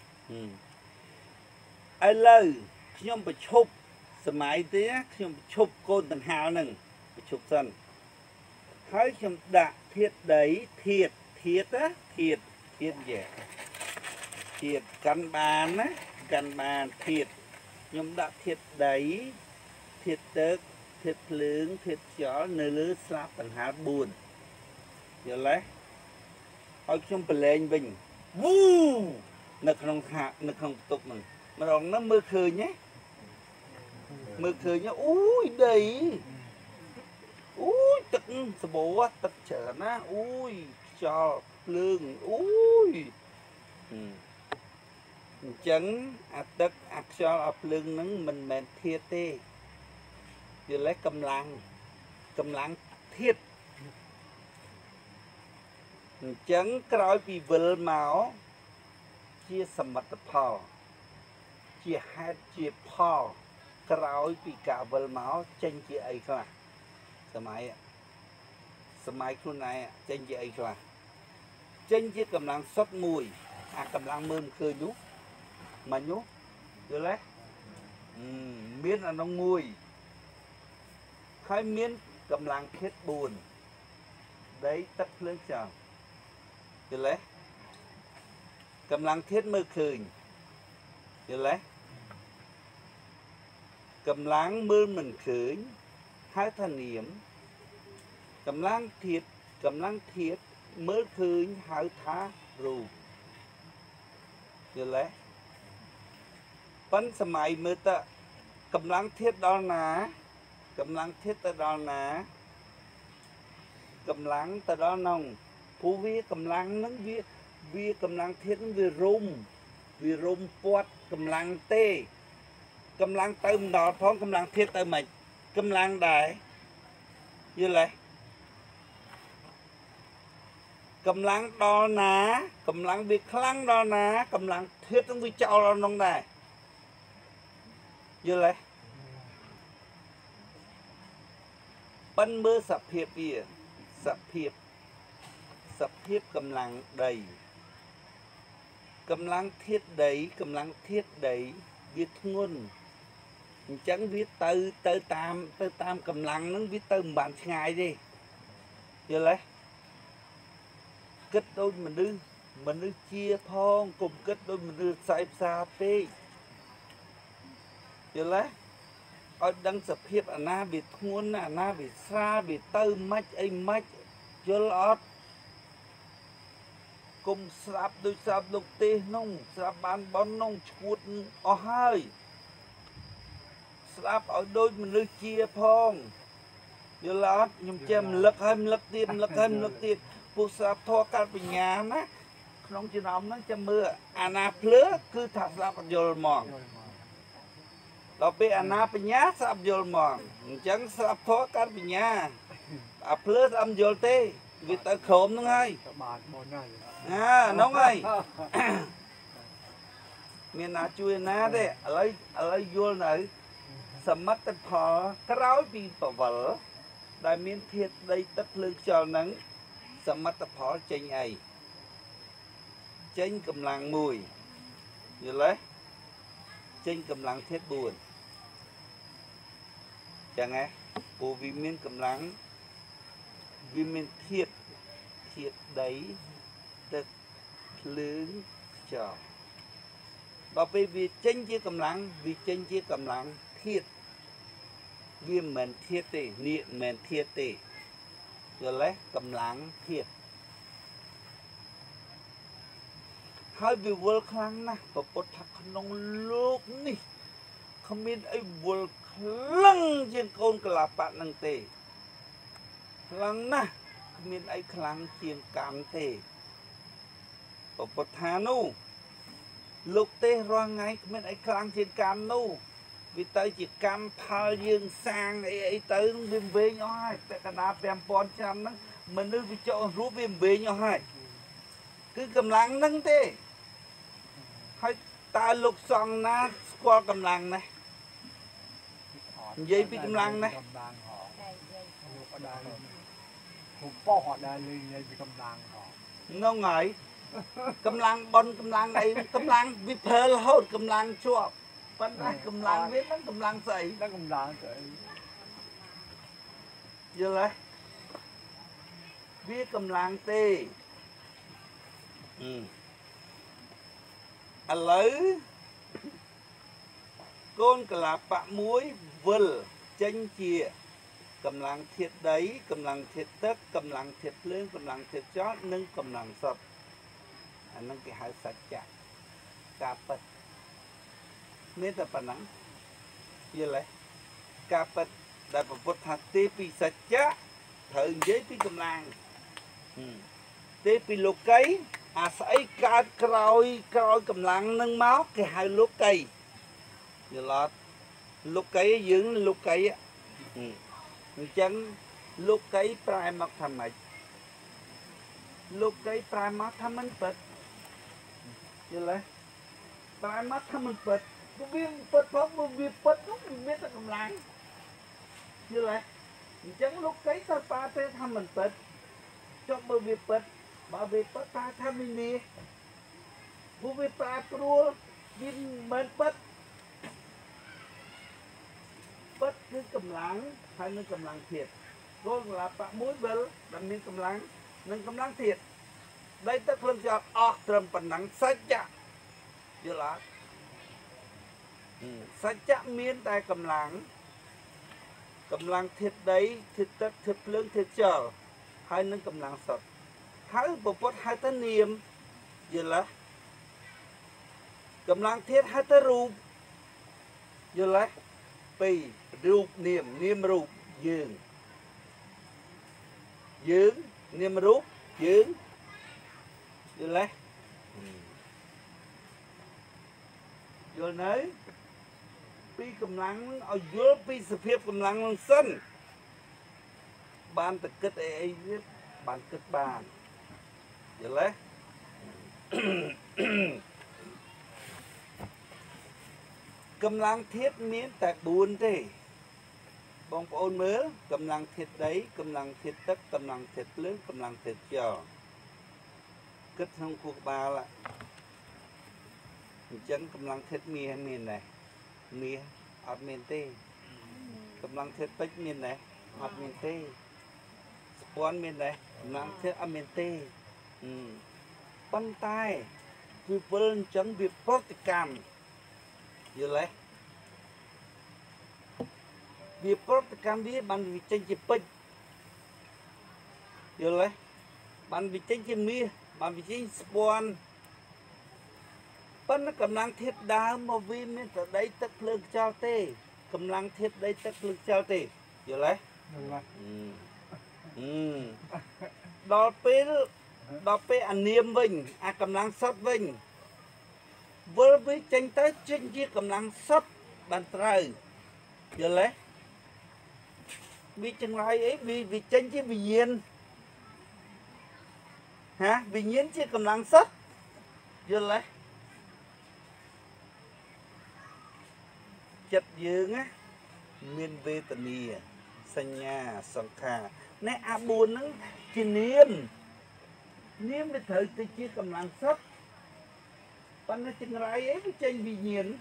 ai lời nhom bị chụpสมัยเนี้ยខ្ញុំឈប់កូនដង្ហាលនឹងឈប់សិនហើយខ្ញុំដាក់ធាតុដីធាតុណាធាតុយ៉ាធាតុកាន់បានណាកាន់បានធាតុខ្ញុំដាក់ធាតុដីធាតុទឹកធាតុភ្លើងធាតុខ្យល់នៅលើស្លាបដង្ហាល4យល់ទេហើយខ្ញុំប្រឡែងវិញវូនៅក្នុងបន្ទប់ហ្នឹងម្ដងហ្នឹងមើលឃើញណាមើលឃើញអូយដីអូយទឹកសបោទឹកច្រើនណាអូយខ្យល់ភ្លើងអូយអញ្ចឹងអាទឹកអាខ្យល់អាភ្លើងហ្នឹងមិនមែនធាតុទេយល់ទេកម្លាំងធាតុអញ្ចឹងក្រោយពីវិលមកជាសមិទ្ធផលជាហេតុជាផលក្រោយពីការវិលមកចេញជាអីខ្លះសម័យខ្លួនឯងចេញជាអីខ្លះចេញជាកម្លាំងសុទ្ធមួយអាកម្លាំងមើលមិនឃើញនោះមិននោះយល់ទេមានអានោះមួយហើយមានកម្លាំងធាតុ4ដីទឹកភ្លើងខ្យល់យល់ទេកម្លាំងធាតុមើលឃើញយល់ទេកម្លាំងមើលមិនឃើញហៅថានាមកម្លាំងធាតុមើលឃើញហៅថារូបយល់ទេប៉ុន្តែសម័យមើលតកម្លាំងធាតុដល់ណាកម្លាំងធាតុទៅដល់ណាកម្លាំងទៅដល់នងព្រោះវាកម្លាំងហ្នឹងវាកម្លាំងធាតុហ្នឹងវារុំពាត់កម្លាំងទេកម្លាំងទៅមិនដល់ផងកម្លាំងធាតុទៅមិនកម្លាំងដែរយល់ទេកម្លាំងដល់ណាកម្លាំងវាខ្លាំងដល់ណាកម្លាំងធាតុនឹងវាចោលដល់នោះដែរយល់ទេប៉ិនមើលសភាពវាសភាពកម្លាំងដីកម្លាំងធាតុដីវាធ្ងន់អញ្ចឹងវាទៅតាមកម្លាំងហ្នឹងវាទៅមិនបានឆ្ងាយទេយល់ទេគិតដូចមនុស្សជាផងកុំគិតដូចមនុស្សផ្សាយផ្សាពេកយល់ទេឲ្យដឹងសភាពអាណាវាធ្ងន់អាណាវាស្រាលវាទៅម៉េចអីម៉េចយល់អត់គុំស្រាប់ដូចស្រាប់លោកទេសនោះស្រាប់បានប៉ុននោះឈួតអស់ហើយស្ដាប់ឲ្យដូចមនុស្សជាផងយល់អត់ខ្ញុំចាំរំលឹកហើយរំលឹកទៀតរំលឹកហើយរំលឹកទៀតពួកស្ដាប់ធម៌កាត់បញ្ញាណាក្នុងចំណោមហ្នឹងចាំមើលអាណាភ្លើគឺថាស្ដាប់អត់យល់ហ្មងដល់ពេលអាណាបញ្ញាស្ដាប់យល់ហ្មងអញ្ចឹងស្ដាប់ធម៌កាត់បញ្ញាអាភ្លើស្ដាប់យល់ទេវាទៅក្រុមហ្នឹងហើយបាទបងហើយហ្នឹងហើយមានណាជួយណាទេឥឡូវយល់នៅសមិទ្ធផលក្រោយពីបវលដែលមានធាតុដីទឹកភ្លើងខ្យល់ហ្នឹងសមិទ្ធផលចេញអីចេញកម្លាំងមួយយល់ទេចេញកម្លាំងធាតុ4ចឹងហ៎ពូវាមានកម្លាំងវាមានធាតុដីទឹកភ្លើងខ្យល់ដល់ពេលវាចេញជាកម្លាំងវាចេញជាកម្លាំងធាតុវាមិនមែនធាតុទេនេះមិនមែនធាតុទេយល់ទេកម្លាំងធាតុហើយវាវល់ខ្លាំងណាស់ប្រពុតថាក្នុងលោកនេះគ្មានអីវល់ខ្លាំងជាងកូនកលាបៈនឹងទេខ្លាំងណាស់គ្មានអីខ្លាំងជាងកម្មទេប្រពុតថានោះលោកទេរាល់ថ្ងៃគ្មានអីខ្លាំងជាងកម្មនោះវាទៅជាកម្មផលយើងសាងអីទៅវាវែងអស់ហើយពាក់កណ្ដាល5000ឆ្នាំហ្នឹងមនុស្សវាចោលរូបវាវែងអស់ហើយគឺកម្លាំងហ្នឹងទេហើយតើលោកសង្ឃណាស្គាល់កម្លាំងណានិយាយពីកម្លាំងណាកម្លាំងហ៎លោកអត់ដែរខ្ញុំប៉ោះអត់ដែរលេងពីកម្លាំងហ៎ហ្នឹងហើយកម្លាំងបនកម្លាំងអីកម្លាំងវាព្រើរហូតកម្លាំងជាប់ប៉ុន្តែកម្លាំងវាហ្នឹងកម្លាំងស្អីហ្នឹងកម្លាំងស្អីយល់ទេវាកម្លាំងទេឥឡូវកូនកលាបៈមួយវិលចេញជាកម្លាំងធាតុដីកម្លាំងធាតុទឹកកម្លាំងធាតុភ្លើងកម្លាំងធាតុខ្យល់និងកម្លាំងសត្វអាហ្នឹងគេហៅសច្ចៈការពិតមានតែប៉ុណ្ណឹងយល់ទេការពិតដែលព្រះពុទ្ធថាទេពីសច្ចៈត្រូវនិយាយពីកម្លាំងទេពីលោកីអាស្អីកើតក្រោយកម្លាំងនឹងមកគេហៅលោកីយល់អត់លោកីយើងលោកីអញ្ចឹងលោកីប្រែមកថាម៉េចលោកីប្រែមកថាមិនពិតយល់ទេប្រែមកថាមិនពិតវាពិតផងវាពិតនោះវាតែកម្លាំងយល់ទេអញ្ចឹងលោកីទៅប៉ាទេថាមិនពិតចុះបើវាពិតបើវាពិតប៉ាថាមិននេះពួកវាប្រែប្រួលវាមិនពិតពិតគឺកម្លាំងហើយនឹងកម្លាំងធាតុគោលកលាបៈមួយវិលដែលមានកម្លាំងនិងកម្លាំងធាតុដីទឹកភ្លើងខ្យល់អស់ត្រឹមប៉ុណ្ណឹងសច្ចៈយល់អត់សច្ចៈមានតែកម្លាំងធាតុដីធាតុទឹកធាតុភ្លើងធាតុខ្យល់ហើយនឹងកម្លាំងសត្វហើយពពុទ្ធហៅទៅនាមយល់ទេកម្លាំងធាតុហៅទៅរូបយល់ទេពីររូបនាមរូបយើងនាមរូបយើងយល់ទេយល់នៅពីកម្លាំងឲ្យយល់ពីសភាពកម្លាំងនឹងសិនបានតែគិតអីទៀតបានគិតបានយល់ទេកម្លាំងធាតុមានតែ4ទេបងប្អូនមើលកម្លាំងធាតុដីកម្លាំងធាតុទឹកកម្លាំងធាតុភ្លើងកម្លាំងធាតុខ្យល់គិតក្នុងខួរក្បាលអញ្ចឹងកម្លាំងធាតុមាសមានដែរមាសអត់មានទេកម្លាំងធាតុពេជ្រមានដែរអត់មានទេស្ពាន់មានដែរកម្លាំងធាតុអត់មានទេប៉ុន្តែវាពលអញ្ចឹងវាប្រតិកម្មយល់ទេវាប្រតិកម្មវាបានវាចេញជាពេជ្រយល់ទេបានវាចេញជាមាសបានវាចេញស្ពាន់ប៉ុន្តែកម្លាំងធាតុដើមមកវាមានតែដីទឹកភ្លើងខ្យល់ទេ Cầm lăng thiết đây tất lực trao tì Giờ lấy Đó bế anh niêm vinh cầm lăng sốt vinh Với chanh tới chênh chia cầm lăng sốt Bàn trời Giờ lấy Vì chẳng lại ấy vì chênh chia vì nhiên Hả? Vì nhiên chia cầm lăng sốt Giờ lấy Chất dương á Miên vê tà nìa Sanh nhà song khá Nè buồn nâng Chỉ niêm Niêm để thử tôi chia cầm lăng sốt Bạn nó chừng lại ấy với chênh vì nhiên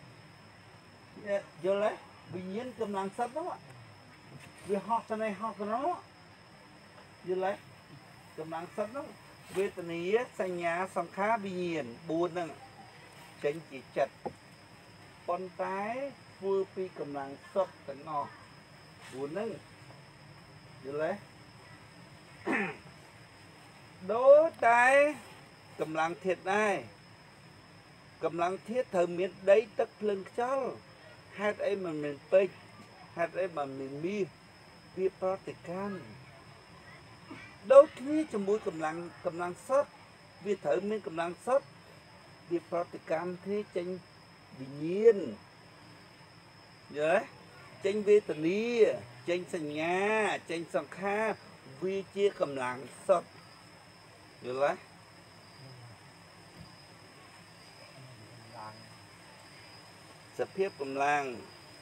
Giờ lấy Vì nhiên cầm lăng sốt đó Vì học cái này học cái đó Giờ lấy Cầm lăng sốt đó Vê tà nìa Sanh nhà song khá vì nhiên Buồn nâng Chênh chỉ chật Con tái vừa pi cầm lăng sốt tấn ngọt Buồn nâng Giờ lấy Đối tái Cầm lăng thiệt này Cầm lăng thiết thờ miễn đấy tất lưng cháu Hát ấy mà mình bếch Hát ấy mà mình mi Vì Pratican Đối khi trong mũi cầm lăng sốt Vì thờ miễn cầm lăng sốt Vì Pratican thế chênh vì nhiên Nhớ Chênh vê tà ni Chênh sanh nhà Chênh song kha Vì chia cầm lăng sốt Nhớ lấy Sắp hiếp cầm lăng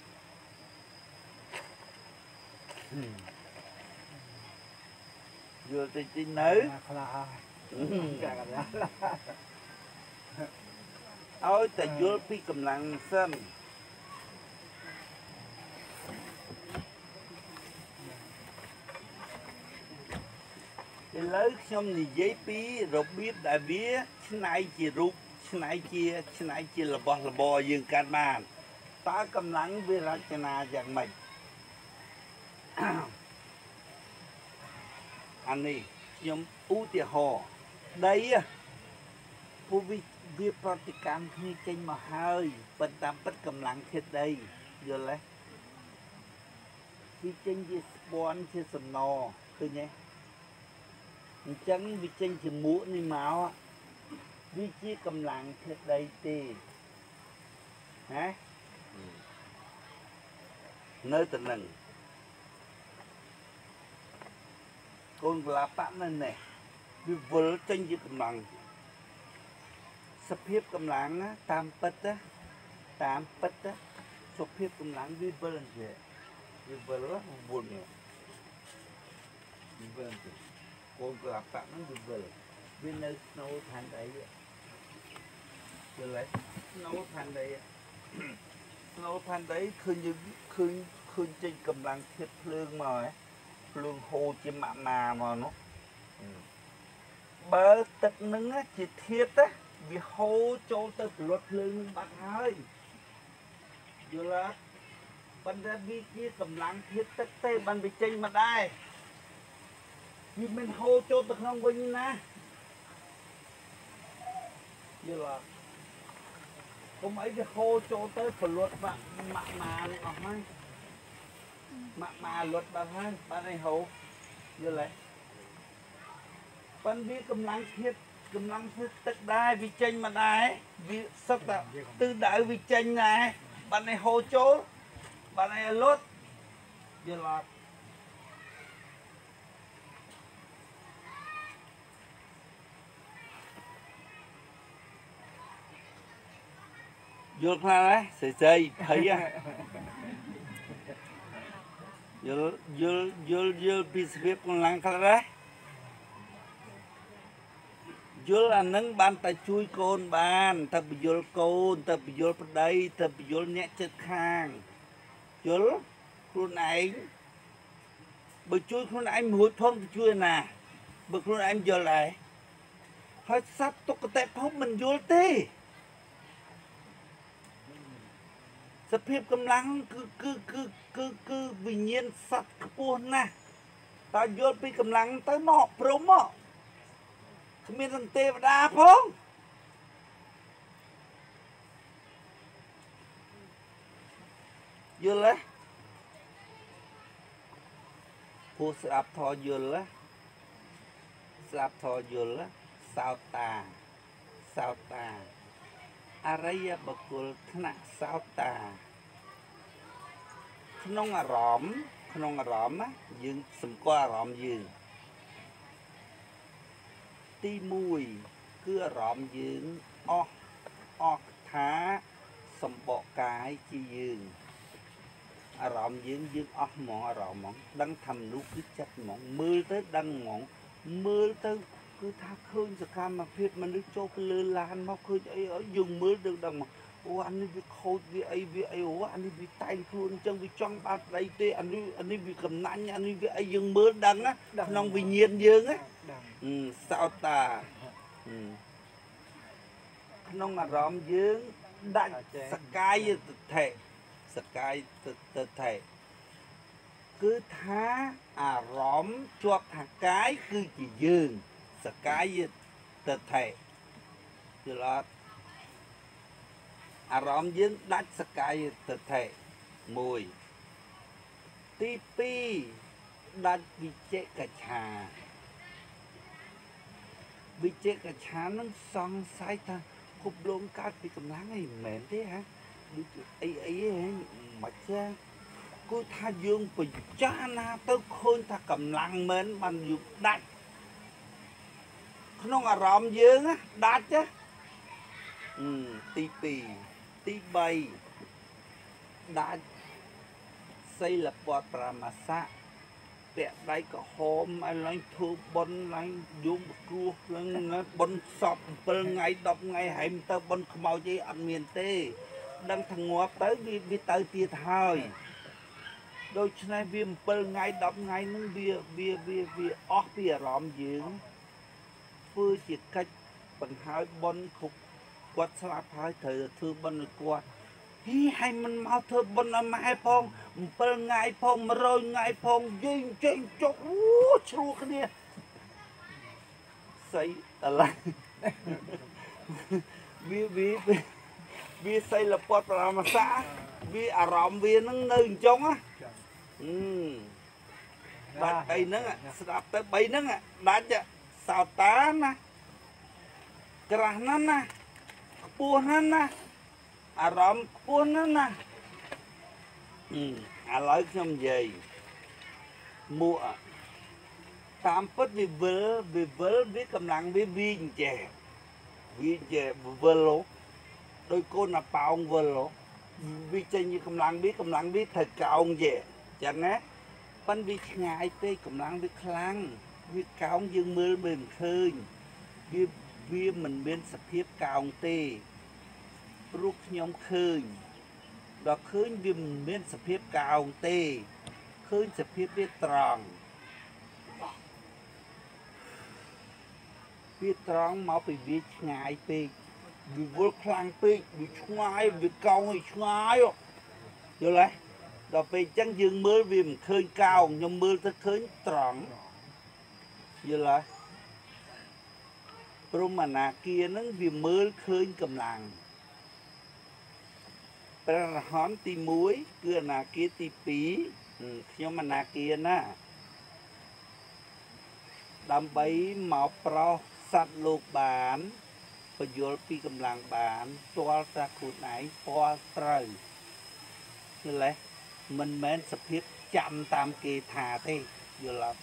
Vừa thì chị nữ Ôi ta vô phí cầm lăng xâm Cái lớn xong thì giấy phí Rồi biết đại vía Chứ này chỉ rút Chứ này chỉ là bò dương cát bàn Ta cầm lăng với rác chân à dạng mạch Anh đi Nhưng ưu tìa hồ Đây á Phụ vi Pratican khi chênh mà hơi Bên tam bất cầm lăng thiết đây Giờ lấy Vì chênh vì spawn chứ sầm nò Cứ nhé Chẳng vì chênh chỉ mũ này máu á Vì chỉ cầm lăng thiết đây tì Hả? Nơi tình nâng Con là bạn này nè Vì vỡ chênh với cầm lăng Sắp hiếp cầm lăng á Tam bất á Sắp hiếp cầm lăng vì vỡ lên kìa Vì vỡ rất là buồn nè Vì vỡ lên kìa Con là bạn nó vì vỡ Vì nơi snow than đấy Rồi lấy Snow than đấy Snow than đấy khơi chênh cầm lăng thiết phương mà ấy Phương hô trên mạng mà nó Bớ tất nâng á chỉ thiết á Vì hô cho tới luật lương bắt hơi Dù là Bạn ra vì kia cầm lăng thiết tất tê bạn bị chênh mặt ai Vì mình hô cho tới không có như ná Dù là Có mấy cái hô cho tới phần luật mạng mà này ở hai Mạng mà luật bạn hai Bạn này hô Dù lại Bạn biết cầm lăng thiết tất đai vì chênh mà đai Vì sắc tạo tư đại vì chênh này Bạn này hô chố Bạn này lốt Dù là Vô khá đấy, xây thấy á Vô bị sự việc con lăng khá đấy Vô là nâng bàn ta chui côn bàn Ta bị vô côn, ta bị vô đây, ta bị vô nhẹ chất khang Vô khuôn ảnh Bởi chui khuôn ảnh hụt phong thì chui nè Bởi khuôn ảnh vô lại Hỏi sắp tốt có tẹp không mình vô tê Sắp hiếp cầm lăng cứ vì nhiên sắp buồn nè Ta vô bị cầm lăng tới mọ prôm mọ Không biết thằng tê và đá phong យល់ទេពូស្ដាប់ធរយល់ទេស្ដាប់ធរយល់សោតាសោតាអរិយបុគ្គលថ្នាក់សោតាក្នុងអារម្មណ៍ណាយើងសម្គាល់អារម្មណ៍យើងទី1គឺអារម្មណ៍យើងអស់ថាសម្បកកាយជាយើងអារម្មណ៍យើងអស់ហ្មងអារម្មណ៍ហ្មងដឹងថាមនុស្សគឺចិត្តហ្មងមើលទៅដឹងហ្មងមើលទៅគឺថាឃើញសកម្មភាពមនុស្សចូលលើឡានមកឃើញអីយើងមើលទៅដឹងមកអូអានេះវាខូចវាអីអូអានេះវាតែងខ្លួនអញ្ចឹងវាចង់បាត់ស្ដីទេអានេះវាកំណាញ់អានេះវាអីយើងមើលដឹងណាក្នុងវិញ្ញាណយើងណាសោតាក្នុងអារម្មណ៍យើងដាច់សកាយទិដ្ឋិសកាយទិដ្ឋិគឺថាអារម្មណ៍ជាប់ថាកាយគឺជាយើងសកាយទិដ្ឋិយល់អត់អារម្មណ៍យើងដាច់សកាយទិដ្ឋិ1ទី2ដាច់វិជិកិច្ឆាវិជិកិច្ឆានឹងសង្ស័យថាគប់លងកើតពីកម្លាំងអីមិនមែនទេហ៎អីមិនចាគឺថាយើងពិចារណាទៅឃើញថាកម្លាំងមែនបានយើងដាច់ក្នុងអារម្មណ៍យើងដាច់ទី2ទី3ដាច់សីលពតប្រមាសៈពាក់ដៃក្រហមឲ្យឡើងធ្វើបុណ្យឡើងយំគ្រោះឡើងបុណ្យសព7ថ្ងៃ10ថ្ងៃហែមទៅបុណ្យខ្មោចអីអត់មានទេដឹងថាងាប់ទៅវាទៅទៀតហើយដូច្នេះវា7ថ្ងៃ10ថ្ងៃនឹងវាអស់ពីអារម្មណ៍យើងធ្វើជាកិច្ចបង្ហើយបុណ្យគ្រប់គាត់ស្លាប់ហើយត្រូវធ្វើបុណ្យគាត់ហើយមិនមកធ្វើបុណ្យឲ្យម៉ែផង7ថ្ងៃផង100ថ្ងៃផងយើងចេញចុកជ្រួគ្នាស្អីតឡាវាសីលពតប្រមាសាវាអារម្មណ៍វានឹងនៅអញ្ចឹងណាដាច់អីហ្នឹងស្ដាប់ទៅ3ហ្នឹងដាច់សោតាណាក្រាស់ណាស់ណាខ្ពស់ណាស់ណាអារម្មណ៍ខ្ពស់ណាស់ណាឥឡូវខ្ញុំនិយាយមួកតាមពិតវាវិលវាកម្លាំងវាអញ្ចេះវិលដោយកូនអាប៉ោងវិលវាចេញជាកម្លាំងវាត្រូវកោងចេះចឹងណាប៉ិនវាឆ្ងាយពេកកម្លាំងវាខ្លាំងវាកោងយើងមើលមិនឃើញវាមិនមានសភាពកោងទេព្រោះខ្ញុំឃើញដល់ឃើញវាមិនមានសភាពកោងទេឃើញសភាពវាត្រង់វាត្រង់មកពីវាឆ្ងាយពេកវាវល់ខ្លាំងពេកវាឆ្ងាយវាកោងឲ្យឆ្ងាយយល់ទេដល់ពេលអញ្ចឹងយើងមើលវាមិនឃើញកោងខ្ញុំមើលទៅឃើញត្រង់យល់ទេព្រមអនាគានឹងវាមើលឃើញកម្លាំងព្រះរហន្តទី1គឺអនាគាទី2ខ្ញុំអនាគាណាដើម្បីមកប្រោសសត្វលោកបានបញ្យល់ពីកម្លាំងបានស្គាល់ថាខ្លួនឯងស្គាល់ត្រូវយល់ទេមិនមែនសភាពចាំតាមគេថាទេយល់អត់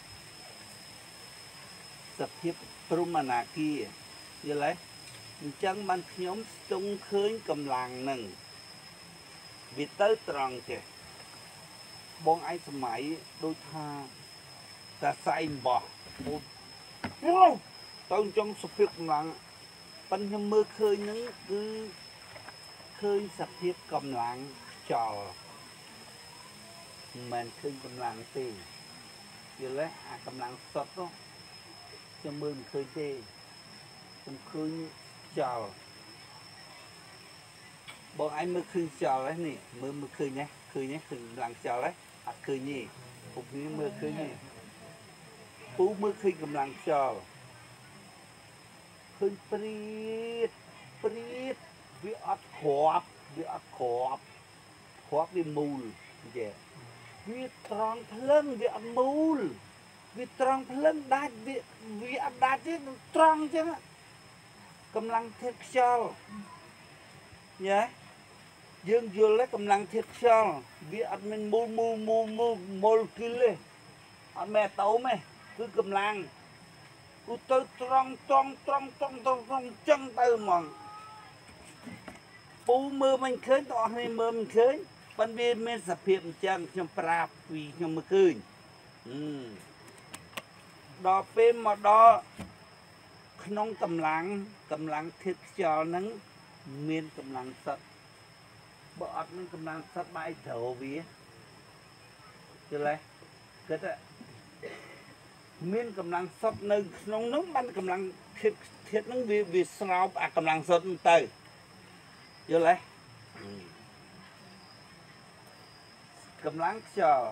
សភាពព្រមអនាគាយល់ទេអញ្ចឹងបានខ្ញុំស្ទង់ឃើញកម្លាំងនឹងវាទៅត្រង់ចេះបងឯងសម័យដូចថាតាសៃបោះទៅចង់សភាពកម្លាំងប៉ុន្តែខ្ញុំមើលឃើញហ្នឹងគឺឃើញសភាពកម្លាំងខ្យល់មិនមែនឃើញកម្លាំងទេយល់ទេអាកម្លាំងសុទ្ធនោះខ្ញុំមើលមិនឃើញទេខ្ញុំឃើញខ្យល់បងឯងមើលឃើញខ្យល់ហ្នឹងនេះមើលឃើញណាឃើញកម្លាំងខ្យល់ហ្នឹងអត់ឃើញទេពួកនេះមើលឃើញទេពូមើលឃើញកម្លាំងខ្យល់ឃើញព្រាតវាអត់គ្រាប់វាមូល dạ vì tròn phơn vì ăn mù vì tròn phơn đát vì ăn đát chứ tròn chứ cầm lăng thiết xơ nhá dương vô lấy cầm lăng thiết xơ vì ăn mình mù kia lên ăn mẹ tấu mày cứ cầm lăng cứ tôi tròn chân từ mònปูมือมันเคยต่อให้มือมันเคยปันเบียนเมสเพียมจังชมปราบวีชมมือคืนดอเป็นมาดอขนมกำลังทิศจอนั้นเมียนกำลังสัตว์บ่อดมันกำลังสัตว์ใบเถาวีคืออะไรก็จะเมียนกำลังสัตว์หนึ่งขนมนั้นมันกำลังทิศนั้นวีสลาวกำลังสัตว์เตยvô lấy cầm láng chờ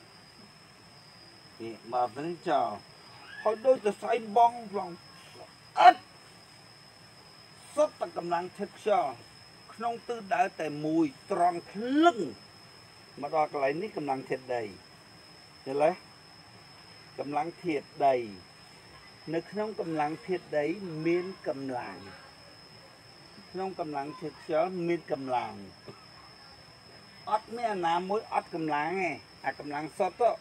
thì mà vẫn chờ hồi đôi ta xoay bong vòng ớt sốt ta cầm láng thích chờ không tư đã tại mùi tròn lưng mà đo cái lấy ní cầm láng thiệt đầy vô lấy cầm láng thiệt đầy nếu không cầm láng thiệt đấy miên cầm lángน้องกำลังเช็ดเชื้อมีกำลังอดแม่น้ำมุ้ยอดกำลังไงกำลังสดก็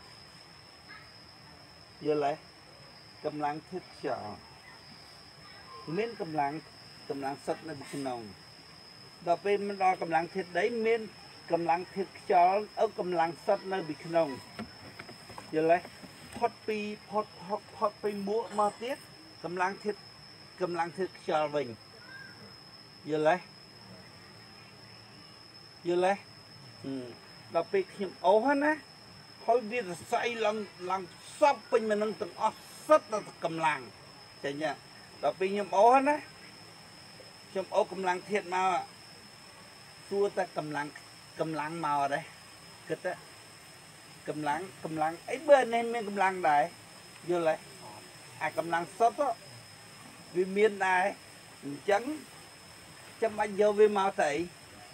เยอะเลยกำลังเช็ดเชื้อมีกำลังสดในบุคคลต่อไปมันรอกำลังเช็ดได้มีกำลังเช็ดเชื้อกำลังสดในบุคคลเยอะเลยพอดปีพอดไปมัวมาเตี้ยกำลังเช็ดเชื้อวิ่งvô lấy đọc bị khiêm ố hết á thôi đi là xây lần sắp bên mình nâng từng ớt rất là cầm làng chạy nhá đọc bị khiêm ố hết á khiêm ố cầm làng thiệt mà xua ta cầm làng màu ở đây kết á cầm làng ấy bên này mình cầm làng đấy vô lấy cầm làng sắp á vì miền này trắng chăm anh vô với màu thị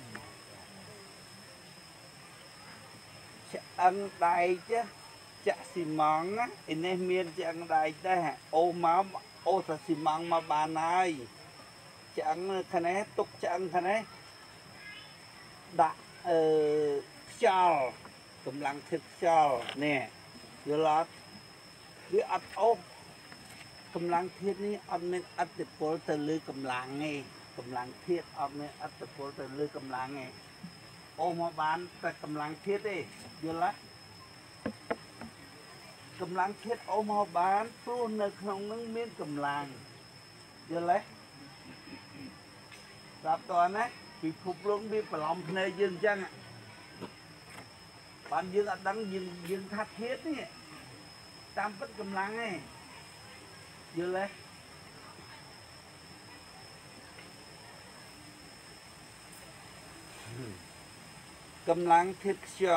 ăn đầy chứ chả xì măng á anh em miên chứ ăn đầy đây ô máu ô thật xì măng mà bà này chứ ăn thằng này tục chứ ăn thằng này đã xào cầm lăng thịt xào nè vừa lọt vừa ăn ốp cầm lăng thịt ní ăn mình ăn thịt bò từ lư cầm lăng ngheกำลังเทียดออกเนี่ยอัตโพลแต่ลือกำลังไงโอมาบานแต่กำลังเทียดเองเยอะละกำลังเทียดโอมาบานปลุ้นในขนมนึงมีกำลังเยอะเลยรับตัวนะปีพุบลงบีปลอมในยืนจังบานยืนอัดดังยืนทัดเทียดนี่ตามเป็นกำลังไงเยอะเลยกำลังทิศเชื้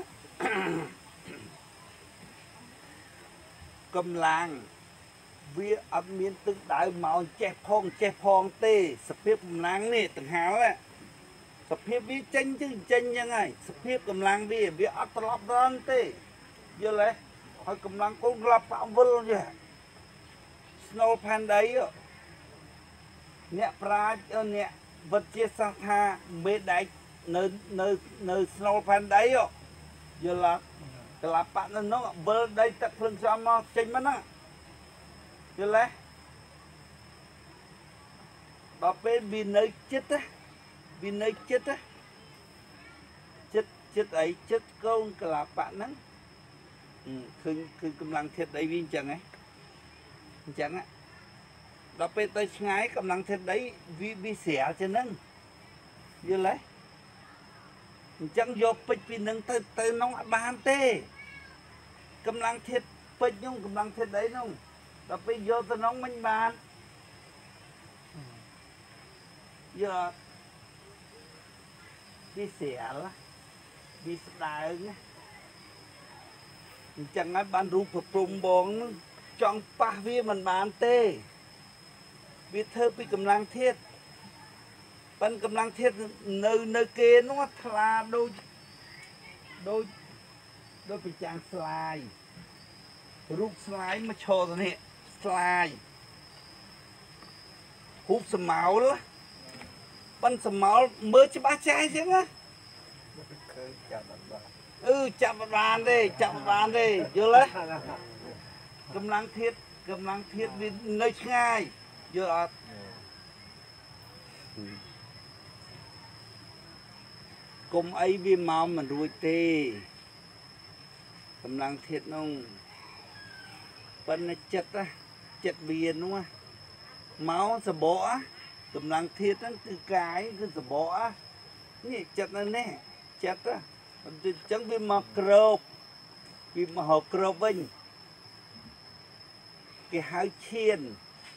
อกำลังวิอัดมีนตึกได้เมาแจกพองเต้สเปียบกำลังนี่ต่างหากแหละสเปียบวิจังยังไงสเปียบกำลังวิอัดตลอดร้อนเต้เยอะเลยให้กำลังก็กลับเอาเวลเนี่ยสโนว์แพนได้เนี่ยปลาเนี่ยวัดเจสังหาเมได้nơi snow pan đấy ạ giờ là bạn nó bơ đây tập phương cho mà chênh mất á giờ lấy bà bên vì nơi chết á chết ấy chết câu là bạn đó khơi cầm lăng thiệt đấy viên chẳng ấy chẳng á bà bên tay ngái cầm lăng thiệt đấy vì xẻ cho nâng giờ lấy chẳng vô bịch vì nâng tới nông bán tê cầm lăng thiệt bịch nhung cầm lăng thiệt đấy nông và bây giờ tới nông mình bán giờ đi xẻ lá đi đại chẳng ai bán rụp và trùng bóng trong ba viên mình bán tê vì thơ bị cầm lăng thiệt banกำลังเทศnơi kia nó thà đôi đôi bị chàng slide rút slide mà cho rồi nè slide hút sầm máu đó bắn sầm máu mới cho ba chai chứ á chạm vào bàn đi vô lấy cầm lăng thiết vì nơi ngay vô ở cùng ấy vì máu mình ruồi tê cầm lăng thiết nông bắn nó chật viền đúng không máu sờ bỏ cầm lăng thiết nó cứ cái cứ sờ bỏ nè chật nó nè chật á chẳng vì mà crop vì mà họ crop vinh cái hai chiên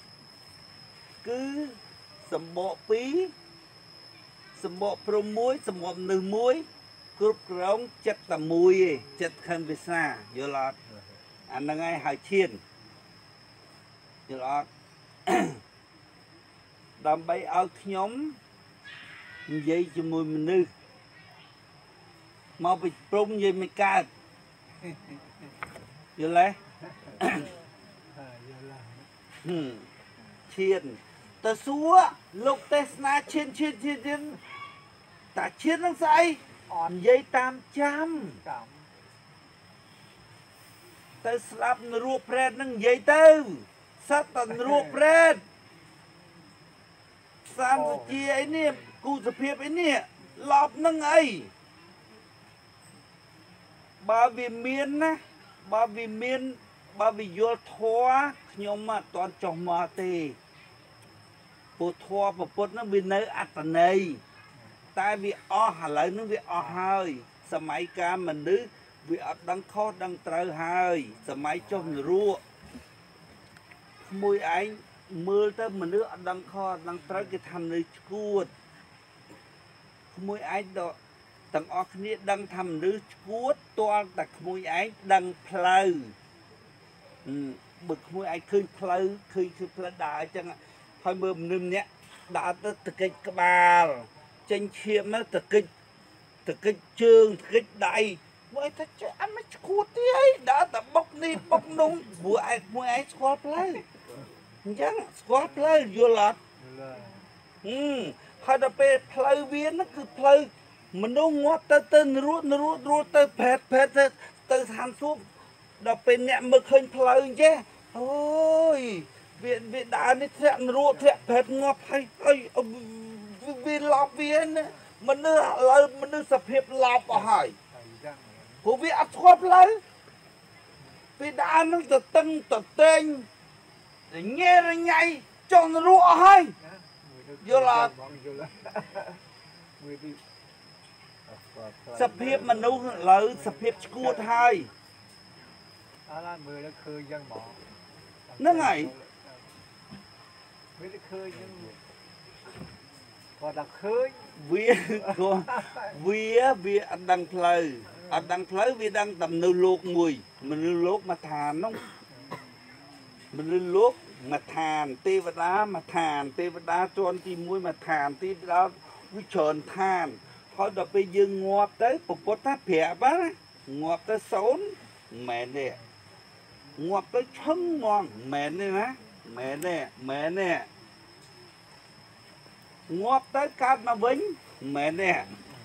cứ sầm bộ pí sầm bộ pro muối sầm bộ nư muối cướp rong chất là mùi chất khăn về xa vô lọt anh đang ngay hai chiên vô lọt đâm bay ở nhóm dây cho mùi mình nư mau bị prung gì mới cao vô lấy chiên ta xúa lục tê sna chiên ta chiên nó say dây tam trăm ta slap nó ruột pred nó dây tư sát ta ruột pred sam chia ấy nè cụ tập hiệp ấy nè lọp nó ấy bà vì miên á bà vì vô thoa nhưng mà toàn trong mà tì bộ thoa và bột nó bị nơi ắt này tại vì hà lợi nó bị hơi sớm mấy ca mình đứa vì đang khó đang trời hơi sớm mấy trong rùa mùi anh mưa tới mình đứa đang khó đang trời cái thằng này cuột mùi anh đó tầng ở kia đang thầm nữ cuốt toan tạc mùi ấy đang pleu bực mùi ấy khơi pleu khơi đại chẳng hơi mưa nêm nhé đã tới từ cái bà tranh chiêm nó từ cái chương từ cái đầy mùi ta chứ anh mới cuốt tí ấy đã ta bốc đi bốc nung mùi ấy squat pleu chẳng squat pleu vô lọt hơi đã bê pleu viên nó cứ pleu mình đâu ngót tới ruột tới phết tới than xuống đọc bên nhẹ mực hình phơi chứ ôi viện đá này thẹn ruột thẹn phết ngót hay vì lọc viên mình đưa sập hiệp lọc ở hỏi của vị ắt khoát lấy vì đá nó tự tưng tự tên để nghe ra ngay cho nó ruột hay vô là sập hiệp mà nấu lấy sập hiệp cua thay nó ngày vì anh đang plei vì đang tầm nấu luộc mùi mình nấu luộc mà thàn không mình nấu luộc mà thàn tê và đá tròn thì muối mà thàn tê và đá với tròn than thôi đợt bây giờ ngọt tới một bột tháp phẻ bá ngọt tới xốn mẹ nè ngọt tới chân ngon mẹ nè ná mẹ nè ngọt tới cát mà vĩnh mẹ nè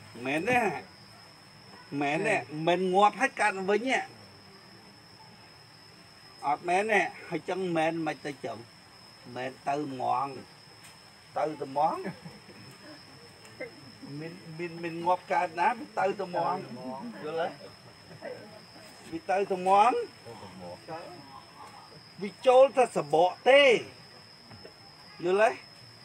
mình ngọt hết cát mà vĩnh nhé ọt mẹ nè hay chân mẹ mà tới chậm mẹ từ mòn từ món mình ngọt cả ná bị tư tao mòn vô lấy bị tư tao mòn vì trốn ta sẽ bỏ tê vô lấy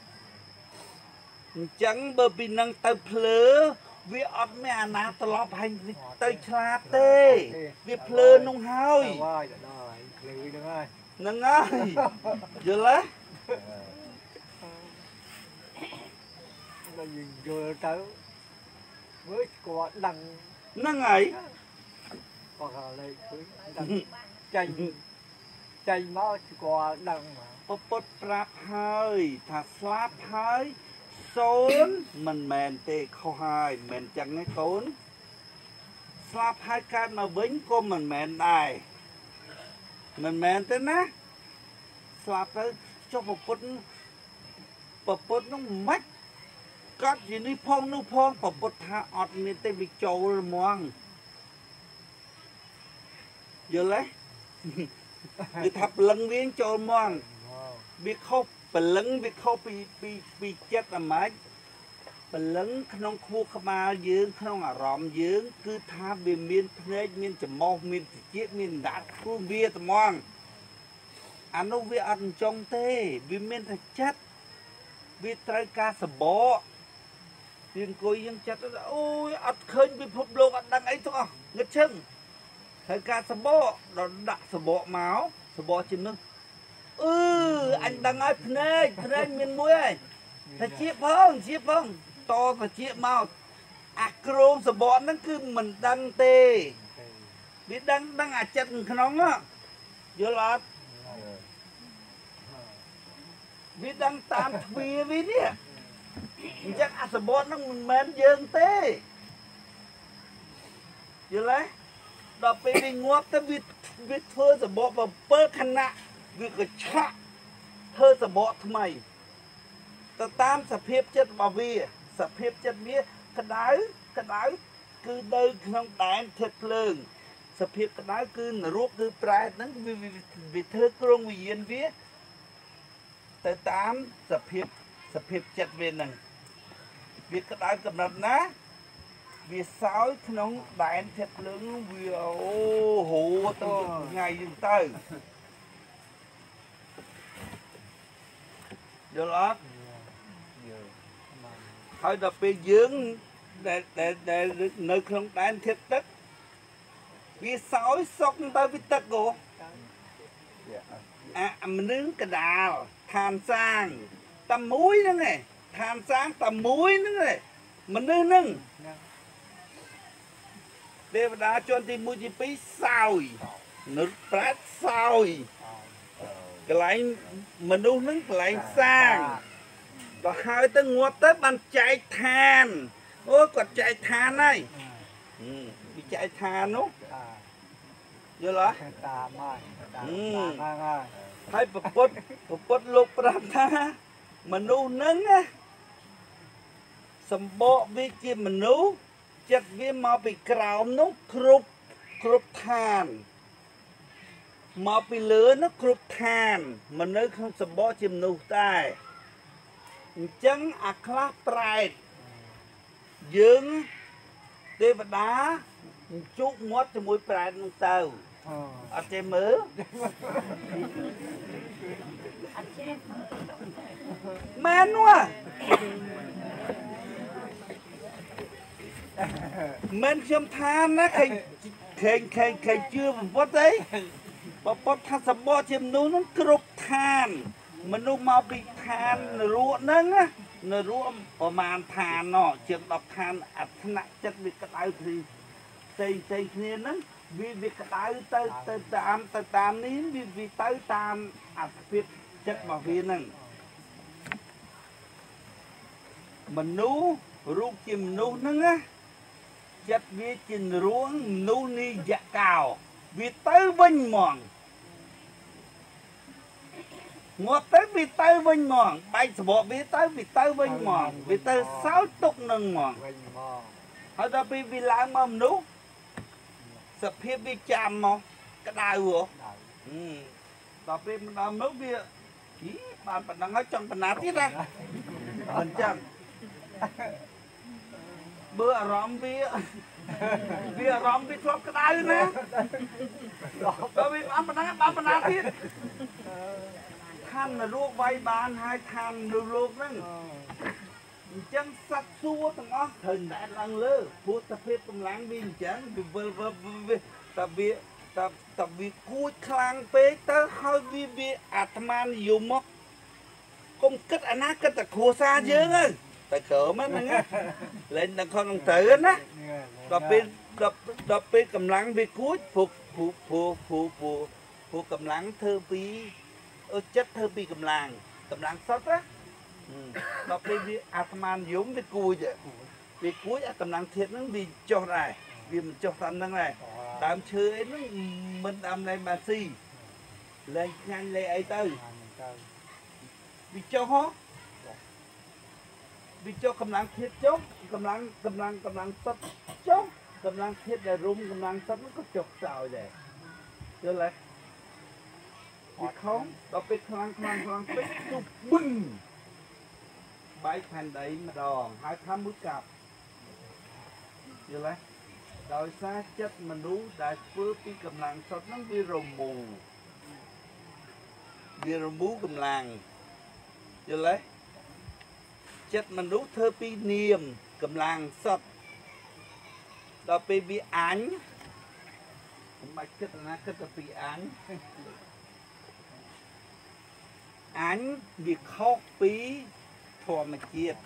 chẳng bờ bị năng tao phơ vì ọt mẹ ná tao lọp hành tao chả tê vì phơ nông hơi nâng ơi vô lấy vừa tới với quả đằng nó ngày hoặc là lấy chanh nó quả đằng mà bột rạp hơi thà slap hơi xốn mình mền tê khâu hai mình chẳng cái cốn ស្លាប់ហើយកើតមកវិញក៏មិនមែនដែរមិនមែនទេណាស្លាប់ទៅចុះប្រពុតនោះមិនកាត់ជានេះផងនោះផងប្រពុតថាអត់មានទេវាចូលហ្មងយល់ទេវាថាព្រលឹងវាចូលហ្មងវាខុសព្រលឹងវាខុសពីចិត្តអាម៉េចព្រលឹងក្នុងខួរក្បាលយើងក្នុងអារម្មណ៍យើងគឺថាវាមានភ្នែកមានច្រមុះមានត្រចៀកមានដាតខ្លួនវាត្មងអានោះវាអត់អញ្ចឹងទេវាមានតែចិត្តវាត្រូវការសបកវាអង្គុយយើងចិត្តអូយអត់ឃើញពិភពលោកអត់ដឹងអីទាំងអស់ងឹតឈឹងត្រូវការសបកដល់ដាក់សបកមកសបកជានឹងអញដឹងហើយភ្នែកមានមួយហើយតែជាផងតទៅជាមកអាក្រងសបកហ្នឹងគឺមិនដឹងទេវាដឹងអាចិត្តក្នុងយល់អត់វាដឹងតាមទ្វាវានេះអញ្ចឹងអាសបកហ្នឹងមិនមែនយើងទេយល់ទេដល់ពេលវាងាប់ទៅវាធ្វើសបក7ខណៈវាក៏ឆាក់ធ្វើសបកថ្មីទៅតាមសភាពចិត្តរបស់វាសភាពចិត្តវាក្តៅគឺនៅក្នុងដែនធាតុភ្លើងសភាពក្តៅគឺនរកគឺប្រែតហ្នឹងវាធ្វើគ្រងវិញ្ញាណវាទៅតាមសភាពចិត្តវាហ្នឹងវាក្តៅកំណត់ណាវាសោយក្នុងដែនធាតុភ្លើងវាអូហូរទៅថ្ងៃយើងទៅយល់អត់ហើយដល់ពេលយើងដែលនៅក្នុងដែនធាតុទឹកវាសោយសុកទៅវាទឹកហ៎អាមនុស្សកដាលឋានសាងតែមួយហ្នឹងឯងឋានសាងតែមួយហ្នឹងឯងមនុស្សហ្នឹងទេវតាជាន់ទី1ទី2សោយនុษប្រែតសោយកន្លែងមនុស្សហ្នឹងកន្លែងសាងដល់ហើយទៅងាប់ទៅបានចែកឋានអូគាត់ចែកឋានហើយវាចែកឋាននោះយល់អត់តាមហើយប្រពុតលោកប្រាប់ថាមនុស្សហ្នឹងណាសម្បកវាជាមនុស្សចិត្តវាមកពីក្រោមនោះគ្រប់ឋានមកពីលើនោះគ្រប់ឋានមិននៅក្នុងសម្បកជាមនុស្សដែរអញ្ចឹងអាខ្លះប្រែតយើងទេវតាជុកមាត់ជាមួយប្រែតនោះទៅអត់ចេះមើលមែននោះមិនខ្ញុំថាណាឃើញជឿបំពុតអីបំពុតថាសម្បកជាមនុស្សនឹងគ្រប់ឋានមនុស្សមកពីឋាននរកហ្នឹងនរកប្រមាណឋានជាង10ឋានអថ្នាក់ចិត្តវាក្តៅផ្សេងគ្នាហ្នឹងវាក្តៅទៅតាមនេះវាទៅតាមអត្ថភាពចិត្តរបស់វាហ្នឹងមនុស្សរូបជាមនុស្សហ្នឹងណាចិត្តវាជារួងមនុស្សនិយកោវាទៅវិញហ្មងងាប់ទៅវាទៅវិញហ្មងបែកសបកវាទៅវិញហ្មងវាទៅសោចទុកនឹងហ្មងហើយដល់ពេលវាឡើងមកមនុស្សសភាពវាចាំមកក្តៅដល់ពេលមកដល់មនុស្សវាបានប៉ុណ្ណឹងហើយចង់បណ្ណាទៀតណាមិនចឹងបើអារម្មណ៍វាអារម្មណ៍វាធ្លាប់ក្តៅណាដល់វាបានប៉ុណ្ណឹងបានបណ្ណាទៀតឋាននរកវាយបានហើយឋាននរកហ្នឹងអញ្ចឹងសត្វសួរទាំងអស់ត្រូវតែឡើងលើព្រោះតែភាពកម្លាំងវាអញ្ចឹងវាវិលតែវាគួចខ្លាំងពេកទៅហើយវាអាត្មានិយមមកកុំគិតអាណាគិតតែគ្រួសារយើងហ្នឹងតែក្រមហ្នឹងលេងដល់ខំនឹងទៅណាដល់ពេលកម្លាំងវាគួចព្រោះកម្លាំងធ្វើពីចិត្តធ្វើពីកម្លាំងសុទ្ធណាដល់ពេលវាអាត្មានិយមវាគួចអាកម្លាំងធាតុហ្នឹងវាចុះដែរ vì mình cho tâm năng này đám chơi nó mình đám này mà si lên nhanh lên ấy tư vì cho hó vì cho cầm lăng thiết chốt cầm lăng sắt chốt cầm lăng thiết là rung cầm lăng sắt nó có chọc sao vậy chưa lại vì không đó bị khăn bị chụp bưng bãi thành đấy mà đòn hai tham mũi cặp chưa lại rồi xa chất mình đủ đại phước cái cầm lăng sắt nó bị rồng mù cầm lăng chưa lấy chất mình đủ thơ pi niềm cầm lăng sắt đó bị ánh cũng mạch chất là cái bị ánh vì khóc bí thọ mà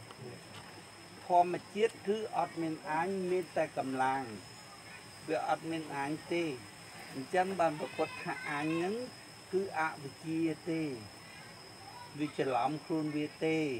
chết cứ ọt mình ánh miên tay cầm lăng vì ọt mình ánh tê chân bàn bậc quật hạ ánh nhấn cứ ạ vì chia tê vì trở lắm khuôn vì tê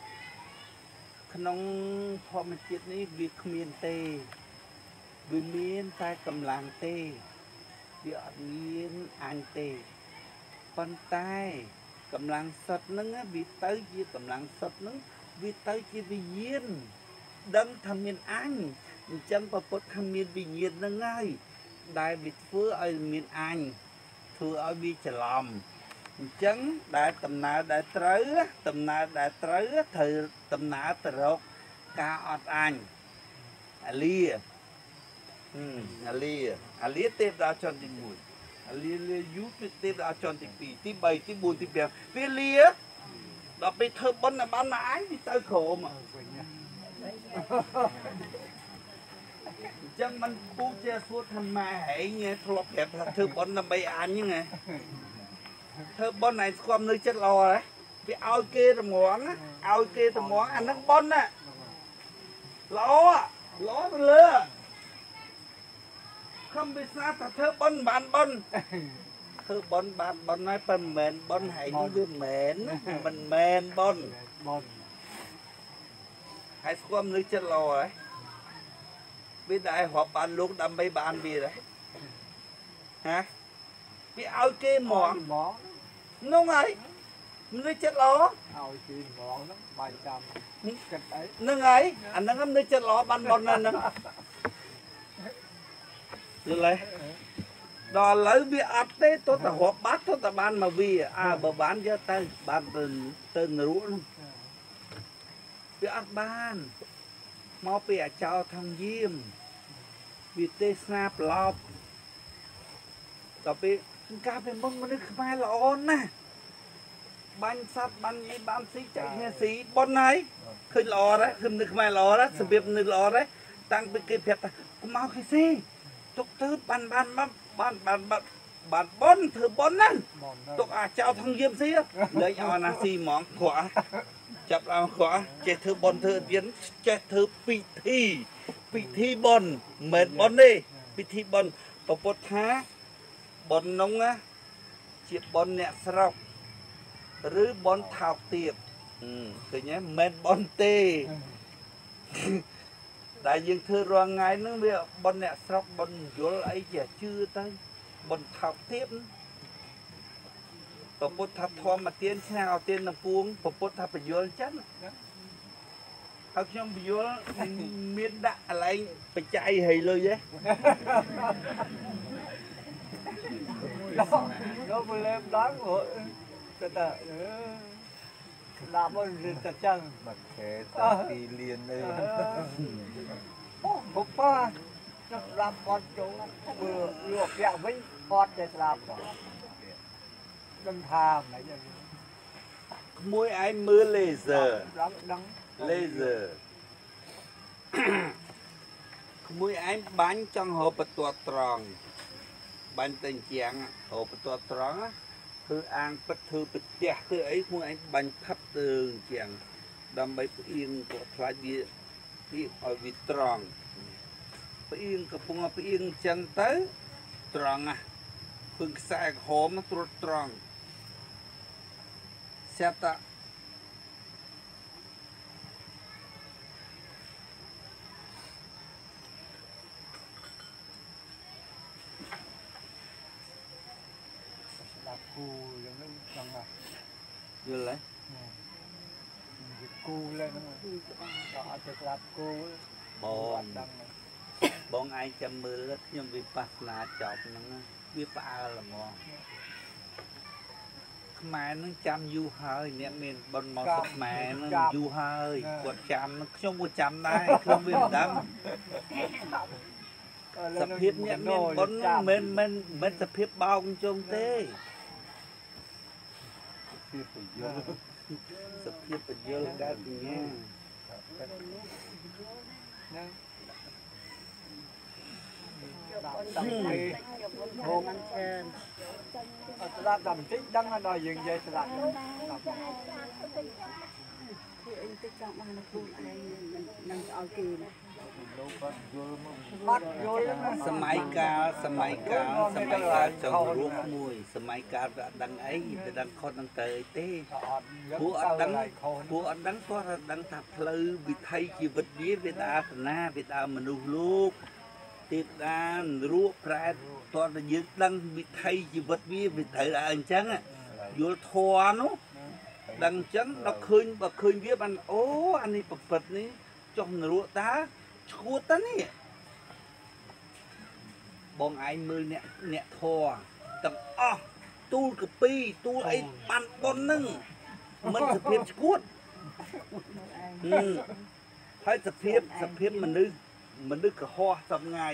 nông thọ mà chết này vì miên tê vì miên tay cầm lăng tê vì ọt miên ánh tê con tay cầm lăng sật nâng vì tới chia cầm lăng sật nâng vì tới chia vì nhiên đấng tham miên anh chân bà bốt tham miên vì nhiên nâng ngay đại việt phước ở miền anh thưa ở vì trở lòng chân đại tầm nạ đại trớ thời tầm nạ tờ rốt ca ọt anh lia lia tiếp ra cho tình mùi lia giúp tiếp ra cho tình bì tí bầy tí buồn tí bèo vì lia đó bị thơ bấn là bán mãi vì tao khổ mà chân mình bố che suốt thằng mà hãy nghe thọp hẹp thơ bấn là bầy ăn như nghe thơ bấn này con nơi chết lò đấy vì ao kê tầm món ăn nước bấn á ló tầm lừa không biết sao ta thơ bấn bán bấn thơ bấn bán bấn nói phần mền bấn hãy như cái mền mình mền bấn hãy con nơi chết lò đấy biết đại họp bàn lúc đâm bay bàn bì đấy hả bị ao kê món nông ấy nơi chết lò nâng ấy anh nâng nơi chết lò bàn bòn nâng được lấy đó lấy bị ắt đấy tôi ta họp bát tôi ta bàn mà vì bờ bán cho tay bàn từ rũ bị ắt bàn mau bị chào thằng diêm vì tê snap lọp tapi cá bên bông nó khai là on nè bánh sắt bánh ấy bánh xí chạy nghe xí bón này khơi lò đấy khơi nước mai lò đấy sự việc nước lò đấy tăng bị cái việc cũng mau cái xí tục thứ bàn bón thử bón nè tục chào thằng diêm xí lấy nhau là xí món khỏa chập làm khỏa chế thử bón thử biến chế thử bị thi bón mệt bón đi bị thi bón bảo bột thá bón nông á chỉ bón nhẹ sọc rứ bón thảo tiệp cứ nhé mệt bón tê đại dương thưa rồi ngày nó bây bón nhẹ sọc bón vô ấy chỉ chưa tới bón thảo tiệp bảo bột thảo thom mà tiên sao tiên là puông bảo bột thảo phải vô chắc trong vô miên đạ lại phải chạy hayเลยvậy nó vừa lên đáng của ta làm ơn liền ta chân mà khé ta đi liền đây phục ba nó làm con chỗ vừa luộc gạo với con để làm đâm tham này môi ai mưa laser môi ai bánh trong hộp tuột tròn bánh tình trạng hộp tuột tròn á thư an bất thư bịch đẹp thư ấy môi ai bánh thấp từ chẳng đâm bấy yên của thái địa đi ở vị tròn yên của phong yên chân tới tròn à phương sai hộp nó tuột tròn xe ta cù lên nó chẳng à យល់ហើយ cù lên nó họ thực lập cù បង đăng បងឯងចាំមើលខ្ញុំវិបស្សនាចប់ហ្នឹងវាផ្អើលហ្មងខ្មែរនឹងចាំយូរហើយអ្នកមានប៉ុនមកស្ខ្មែរនឹងយូរហើយគាត់ចាំខ្ញុំក៏ចាំដែរខ្ញុំវាមិនដឹងសភាពអ្នកមានប៉ុនមិនសភាពបោកជុំទេសភាពបញ្យល់កើតពីញ៉ា không làm đầm trích đăng là đòi dừng dây làm bắt vô សម័យកាលចង់រស់មួយសម័យកាលវាអត់ដឹងអីទៅដឹងខុសនឹងទៅអីទេពួកអត់ដឹងគាត់ដឹងថាផ្លូវវិថីជីវិតវាដើរតាណាវាដើរមនុស្សលោកទៀតដានរੂប្រែតតើយើងដឹងវិថីជីវិតវាត្រូវអញ្ចឹងយល់ធម៌នោះដឹងអញ្ចឹងដល់ឃើញបើឃើញវាបានអូអានេះប្រព្រឹត្តនេះចុះនរកតាឈួតតានេះបងឯងមើលអ្នកធម៌ទាំងអស់ទូលកាពីទូលអីបានប៉ុនហ្នឹងមិនសភាពឈួតហើយសភាពមនុស្សកុហកសំថ្ងៃ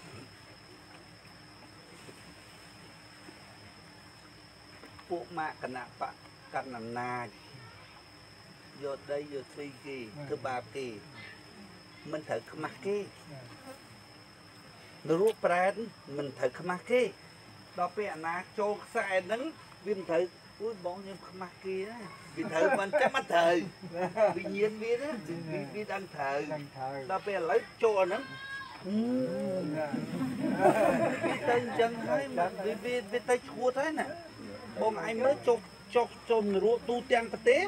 ពួកម៉ាកគណៈបកកណ្ដាលអំណាចយកដីយកស្រីគេធ្វើបាបគេមិនត្រូវខ្មាស់គេនរੂប្រែតមិនត្រូវខ្មាស់គេដល់ពេលអាណាចូលខ្សែហ្នឹងវាមិនត្រូវអូយបងខ្ញុំខ្មាស់គេណាវាត្រូវមិនចាំមិនត្រូវវិញ្ញាណវាណាវាដឹងត្រូវដល់ពេលឥឡូវចូលអាហ្នឹងវាទៅអញ្ចឹងហើយវាទៅឈួតហើយណាបងឯងមើលចុកចូលនរੂទូទាំងប្រទេស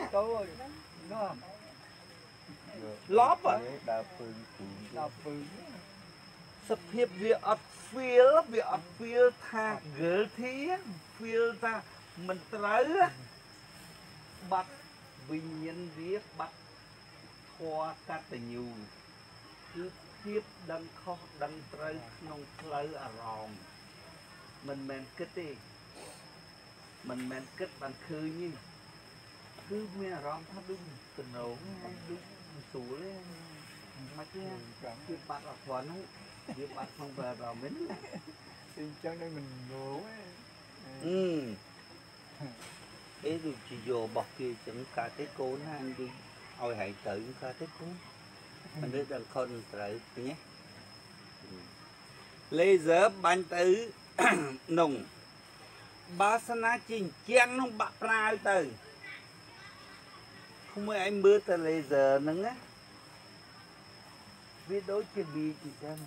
ឡប់ដើរពើសភាពវាអត់ feel ថា guilty feel ថាមិនត្រូវបាត់វិញ្ញាណវាបាត់ធម៌កតញ្ញូគឺភាពដឹងខុសដឹងត្រូវក្នុងផ្លូវអារម្មណ៍មិនមែនគិតទេមិនមែនគិតបានឃើញទេគឺមានអារម្មណ៍ថាដូចកណោងដូចស្រួលទេមកទេគឺបាត់អត់ព្រោះហ្នឹងវាបាត់ក្នុងអារម្មណ៍វិញអញ្ចឹងនឹងមិនងងអេដូចជាយករបស់គេចឹងកើតទេកូនណាអញនិយាយឲ្យហែងទៅកើតទេកូនមិនដឹងដល់ខុសត្រូវញ៉េលេសឺបាញ់ទៅនងបាសនាជាជាងនោះបាក់ប្រាវទៅខ្ញុំមើលឯងមើលទៅលេសឺហ្នឹងណាវាដូចជាវាអញ្ចឹង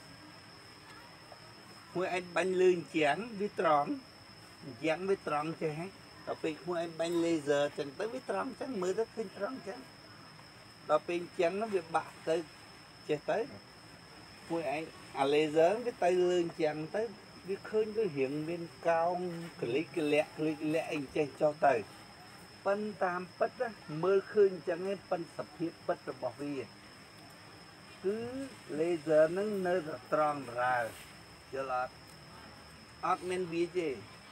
មួយឯងបាញ់លឿនជាងវាត្រង់ជាងវាត្រង់ចេះដល់ពេលមួយឯងបាញ់លេសឺចឹងទៅវាត្រង់ចឹងមើលទៅឃើញត្រង់ចឹងដល់ពេលចឹងវាបាក់ទៅចេះទៅមួយឯងអាលេសឺវាទៅលឿនចឹងទៅវាឃើញដូចរៀងមានកោងក្លិកក្លាក់អីចេះចុះទៅប៉ិនតាមពិតមើលឃើញចឹងឯងប៉ិនសភាពពិតរបស់វាគឺលេសឺហ្នឹងនៅត្រង់រាលយល់អត់មានវាទេ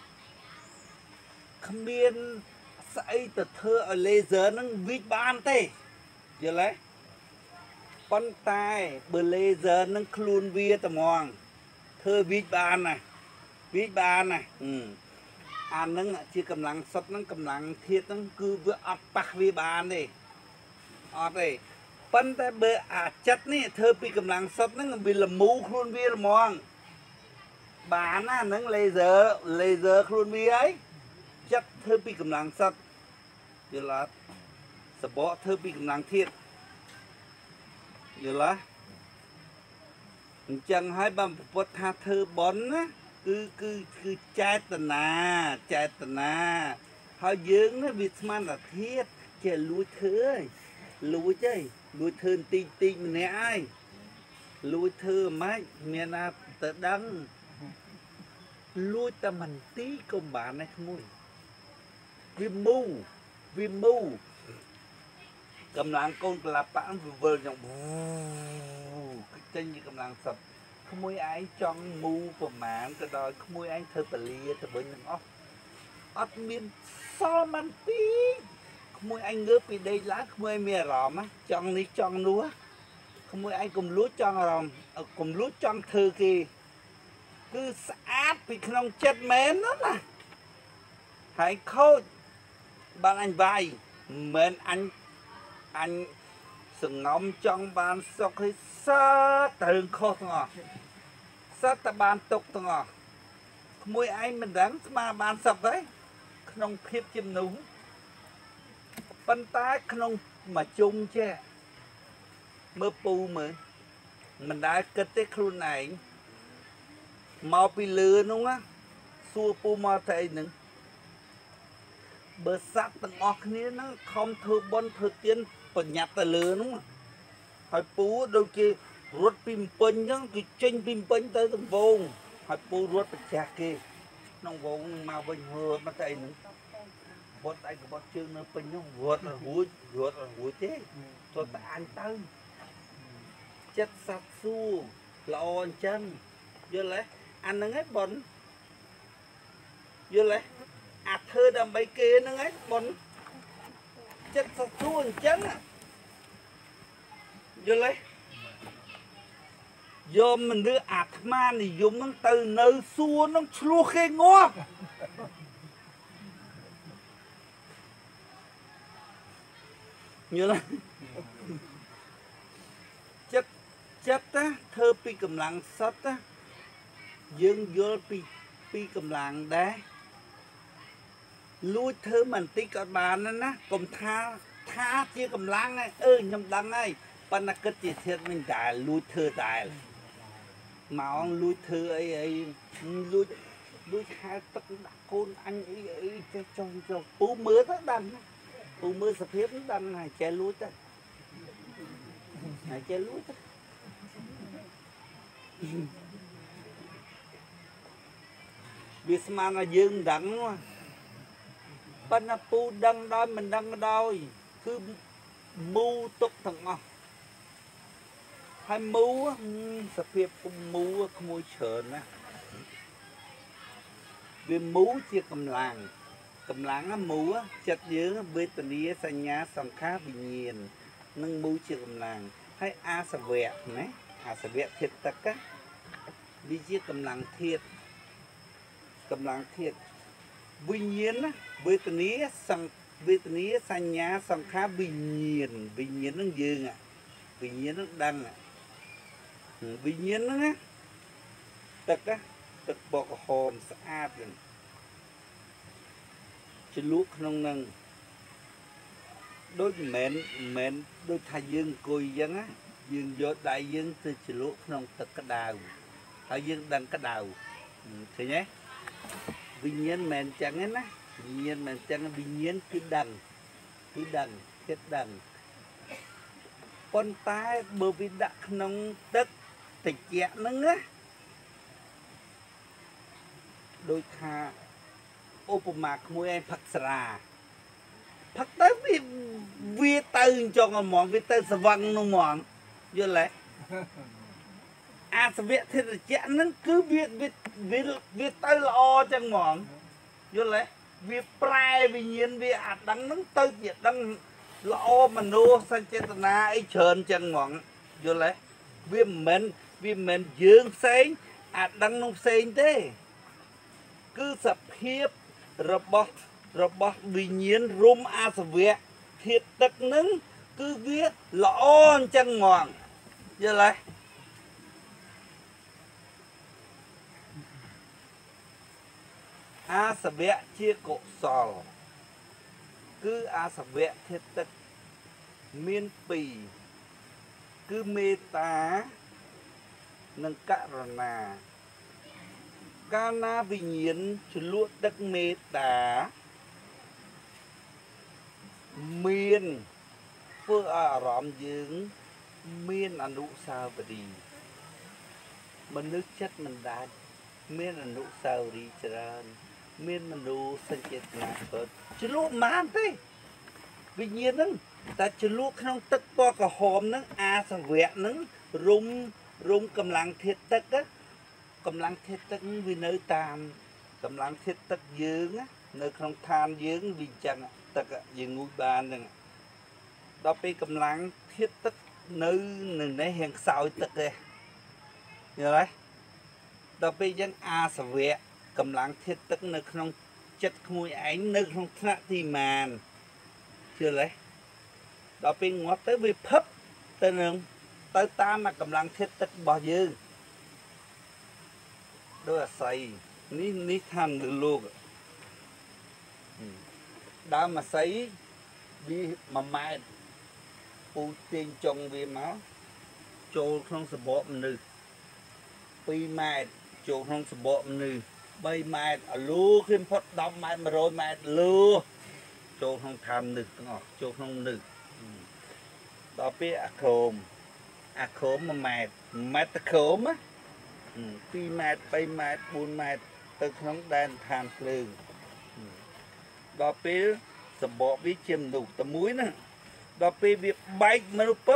គ្មានស្អីទៅធ្វើឲ្យលេសឺហ្នឹងវិចបានទេយល់ទេប៉ុន្តែបើលេសឺហ្នឹងខ្លួនវាត្មងធ្វើវិចបានណាអាហ្នឹងជាកម្លាំងសុទ្ធហ្នឹងកម្លាំងធាតុហ្នឹងគឺវាអត់ប៉ះវាបានទេអត់ទេប៉ុន្តែបើអាចិត្តនេះធ្វើពីកម្លាំងសុទ្ធហ្នឹងវាលមូខ្លួនវាហ្មងបានណាហ្នឹងលេសឺខ្លួនវាហើយចិត្តធ្វើពីកម្លាំងសុទ្ធយល់អត់សបកធ្វើពីកម្លាំងធាតុយល់អត់អញ្ចឹងហើយបើពុទ្ធថាធ្វើបន់ណាគឺចេតនាហើយយើងនេះវាស្មានតែធាតុចេះលួចធ្វើហើយលួចធ្វើបន្តិចម្នាក់ហើយលួចធ្វើម៉េចមានណាទៅដឹងលួចតែមិនទីក៏បានដែរក្មួយវាមូកម្លាំងកូនកលាប៉ាវាវិលយ៉ាងចេញជាកម្លាំងសឹកក្មួយឯងចង់មូប្រមាណក៏ដោយក្មួយឯងធ្វើពលាទៅវិញទាំងអស់អត់មានសល់មិនទីក្មួយឯងងើបពីដេកឡើងក្មួយមានអារម្មណ៍ចង់នេះចង់នោះក្មួយឯងកុំលួចចង់អារម្មណ៍កុំលួចចង់ធ្វើគេគឺស្អាតពីក្នុងចិត្តមែនណាហើយខូចបានអញវាយមិនមែនអញសងំចង់បានសុខឲ្យសើត្រូវខុសទាំងអស់សត្វតែបានទុកទាំងអស់ក្មួយឯងមិនដឹងស្មាបានសុខទេក្នុងភាពជាមនុស្សប៉ុន្តែក្នុងមួយជុំចេះមើលពូមើលមិនដែលគិតទេខ្លួនឯងមកពីលឺនោះណាសួរពូមកទៅអីហ្នឹងបើសត្វទាំងអស់គ្នាហ្នឹងខំធ្វើបុណ្យធ្វើទានបញ្ញត្តិទៅលើនោះហើយពូដូចគេរត់ពីពេញអញ្ចឹងគេចេញពីពេញទៅដំបងហើយពូរត់ប្រចាស់គេក្នុងវងមកវិញរត់មកទៅអីហ្នឹងវត្តឯកវត្តជើងនៅពេញនោះរត់រួចទេទោះតែអញទៅចិត្តសត្វសួរល្អអញ្ចឹងយល់ទេអាហ្នឹងឯងប៉ុនយល់ទេអាធ្វើដើម្បីគេហ្នឹងឯងប៉ុនចិត្តសត្វសួរអញ្ចឹងយល់ទេយកមនុស្សអាត្មានិយមហ្នឹងទៅនៅសួរហ្នឹងឆ្លោះគេងាប់យល់ទេចិត្តណាធ្វើពីកម្លាំងសត្វណាយើងយល់ពីកម្លាំងដែរលួចធ្វើបន្តិចក៏បានណាកុំថាជាកម្លាំងឯងខ្ញុំដឹងហើយប៉ុន្តែគិតជាធៀបវិញតែលួចធ្វើតែមកលួចធ្វើអីលួចខែទឹកដាក់កូនអញអីចេះចុះពូមើលទៅដឹងពូមើលសភាពដឹងហើយចេះលួចទៅហើយចេះលួចទៅវាស្មានថាយើងមិនដឹងប៉ុន្តែពូដឹងដោយមិនដឹងដោយគឺមូទុកទាំងអស់ហើយមូសភាពមូក្មួយច្រើនណាវាមូជាកម្លាំងមូចិត្តយើងវេទនាសញ្ញាសង្ខារវិញ្ញាណនឹងមូជាកម្លាំងហើយអាសវៈណាអាសវៈធាតុទឹកវាជាកម្លាំងធាតុវិញ្ញាណណាវេទនាសញ្ញាសង្ខារវិញ្ញាណហ្នឹងយើងវិញ្ញាណហ្នឹងដឹងវិញ្ញាណហ្នឹងណាទឹកបកហមស្អាតហ្នឹងជ្លក់ក្នុងហ្នឹងដូចមិនមែនដូចថាយើងអង្គុយអញ្ចឹងណាយើងយកដៃយើងទៅជ្លក់ក្នុងទឹកក្តៅហើយយើងដឹងក្តៅឃើញទេវិញ្ញាណមិនមែនចឹងទេណាវិញ្ញាណមិនចឹងវិញ្ញាណគឺដឹងចិត្តដឹងប៉ុន្តែបើវាដាក់ក្នុងទឹកត្រជាក់ហ្នឹងណាដូចថាឧបមាក្មួយឯងផឹកស្រាផឹកទៅវាទៅអញ្ចឹងហ្មងវាទៅស្វឹងនោះហ្មងយល់ទេអាសវៈធិរជាហ្នឹងគឺវាទៅល្អចឹងហ្មងយល់ទេវាប្រែវិញ្ញាណវាអាដឹងហ្នឹងទៅជាដឹងល្អមនោសញ្ចេតនាអីច្រើនចឹងហ្មងយល់ទេវាមិនមែនយើងផ្សេងអាដឹងនោះផ្សេងទេគឺសភាពរបស់វិញ្ញាណរុំអាសវៈធាតុទឹកហ្នឹងគឺវាល្អអញ្ចឹងហ្មងយល់ទេអាសវៈជាកុសលគឺអាសវៈធាតុទឹកមាន2គឺមេត្តានិងករុណាកាលណាវិញ្ញាណជ្លក់ទឹកមេត្តាមានធ្វើឲ្យអារម្មណ៍យើងមានអនុស្សាវរីយ៍មនុស្សចិត្តមិនដាច់មានអនុស្សាវរីយ៍ច្រើនមានមនុស្សសេចក្ដីណាកើតជ្រលក់បានទេវិញ្ញាណហ្នឹងតែជ្រលក់ក្នុងទឹកពណ៌ក្រហមហ្នឹងអាសវៈហ្នឹងរុំកម្លាំងធាតុទឹកកម្លាំងធាតុទឹកវានៅតាមកម្លាំងធាតុទឹកយើងនៅក្នុងឋានយើងវាអញ្ចឹងទឹកយើងងូតបានហ្នឹងដល់ពេលកម្លាំងធាតុទឹកនៅនឹងនេះរៀងខ្សោយទឹកទេយល់ទេដល់ពេលយើងអាសវៈកម្លាំងធាតុទឹកនៅក្នុងចិត្តក្មួយឯងនៅក្នុងថ្នាក់ទីម៉ានជឿទេដល់ពេលងាប់ទៅវាផឹកទៅនឹងទៅតាមកម្លាំងធាតុទឹករបស់យើងដោយអាស្រ័យនេះថាលើលោកដើមអាស្រ័យវា1ម៉ែត្រពូទាញចុងវាមកចូលក្នុងសបកមនុស្ស2ម៉ែត្រចូលក្នុងសបកមនុស្ស3ម៉ែត្រលូឃើញផុត10ម៉ែត្រ100ម៉ែត្រលូចូលក្នុងឋានមនុស្សទាំងអស់ចូលក្នុងមនុស្សដល់ពេលអាក្រម1ម៉ែត្រទឹកក្រម2ម៉ែត្រ3ម៉ែត្រ4ម៉ែត្រទៅក្នុងដែនឋានភ្លើងដល់ពេលសបកវាជាមនុស្សតែមួយណាដល់ពេលវាបែកមនុស្សពឹប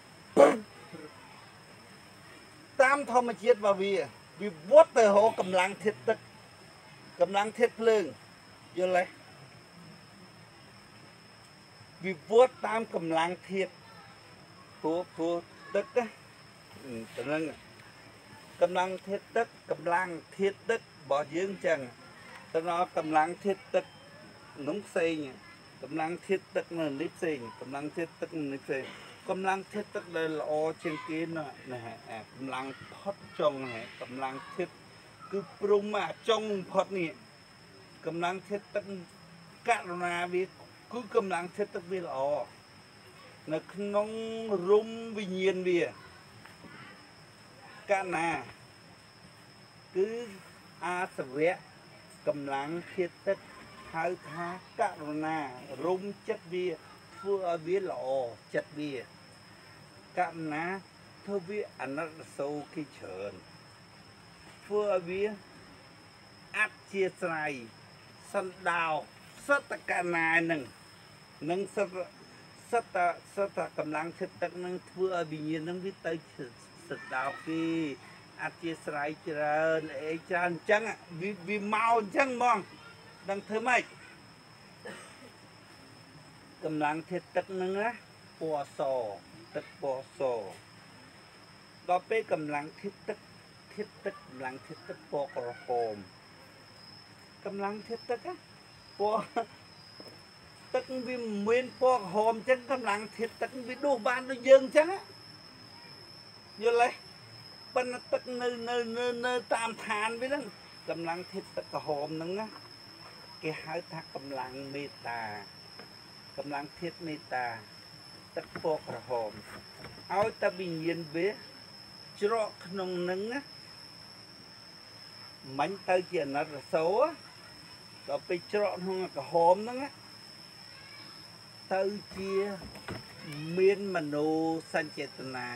តាមធម្មជាតិរបស់វាវត្តទៅរកកម្លាំងធាតុទឹកកម្លាំងធាតុភ្លើងយល់ទេវាវត្តតាមកម្លាំងធាតុព្រោះទឹកទៅនឹងកម្លាំងធាតុទឹកកម្លាំងធាតុទឹករបស់យើងចឹងទៅដល់កម្លាំងធាតុទឹកនោះផ្សេងកម្លាំងធាតុទឹកនៅនេះផ្សេងកម្លាំងធាតុទឹកនេះផ្សេងកម្លាំងធាតុទឹកដែលល្អជាងគេណាកម្លាំងផុតចុងកម្លាំងធាតុគឺព្រំចុងផុតនេះកម្លាំងធាតុទឹកករុណាវាគឺកម្លាំងធាតុទឹកវាល្អនៅក្នុងរុំវិញ្ញាណវាកណាគឺអាសវៈកម្លាំងធាតុទឹកហៅថាករុណារុំចិត្តវាធ្វើឲ្យវាល្អចិត្តវាករុណាធ្វើវាអណត្តសោគិច្រើនធ្វើឲ្យវាអធិស្រ័យសណ្ដោសតកណានឹងសតកម្លាំងធាតុទឹកនឹងធ្វើឲ្យវិញ្ញាណនឹងវាទៅសណ្ដោគេអធិស្រ័យច្រើនអីច្រើនអញ្ចឹងវាមកអញ្ចឹងហ្មងដឹងធ្វើម៉េចកម្លាំងធាតុទឹកនឹងណាពណ៌សទឹកពណ៌សដល់ពេលកម្លាំងធាតុទឹកកម្លាំងធាតុទឹកពណ៌ក្រហមកម្លាំងធាតុទឹកពណ៌ទឹកវាមានពណ៌ក្រហមអញ្ចឹងកម្លាំងធាតុទឹកវាដួសបានដូចយើងអញ្ចឹងយល់ទេប៉ុន្តែទឹកនៅតាមឋានវាហ្នឹងកម្លាំងធាតុទឹកក្រហមហ្នឹងណាគេហៅថាកម្លាំងមេត្តាកម្លាំងធាតុមេត្តាទឹកពណ៌ក្រហមឲ្យតែវិញ្ញាណវាច្រកក្នុងនឹងណាមាញ់ទៅជាអណត្តសោដល់ពេលច្រកក្នុងក្រហមហ្នឹងទៅជាមានមโนសញ្ចេតនា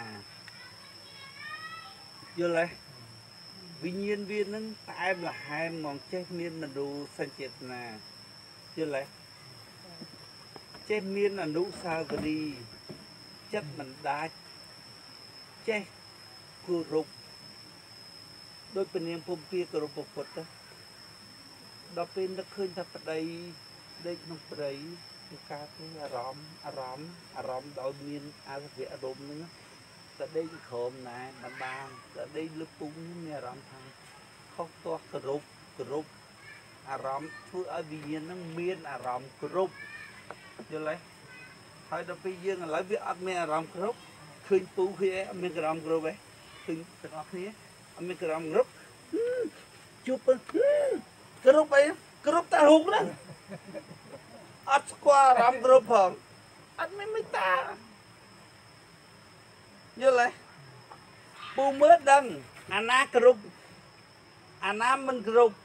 យល់ទេវិញ្ញាណវានឹងផ្អែមល្ហែមមកចេះមានមโนសញ្ចេតនាយល់ទេចេះមានអនុស្សាវរីយ៍ចិត្តមិនដាច់ចេះគោរពដោយពនាងពុំពីគោរពពុទ្ធដល់ពេលនឹកឃើញថាប្តីដេកក្នុងព្រៃគឺការទៅអារម្មណ៍ដោយមានអរវៈអារម្មណ៍ហ្នឹងតែដេកក្រោមណែបានតែដេកលើពុំមានអារម្មណ៍ថាខុសទាស់គោរពអារម្មណ៍ធ្វើឲ្យវិញ្ញាណហ្នឹងមានអារម្មណ៍គោរពយល់ទេហើយដល់ពេលយើងឥឡូវវាអត់មានអារម្មណ៍គ្រប់ឃើញពូឃើញអីអត់មានអារម្មណ៍គ្រប់ទេឃើញទាំងអស់គ្នាអត់មានអារម្មណ៍គ្រប់ជួបគ្រប់អីគ្រប់តែរូបហ្នឹងអត់ស្គាល់អារម្មណ៍គ្រប់ផងអត់មានមេត្តាយល់ទេពូមើលដឹងអាណាគ្រប់អាណាមិនគ្រប់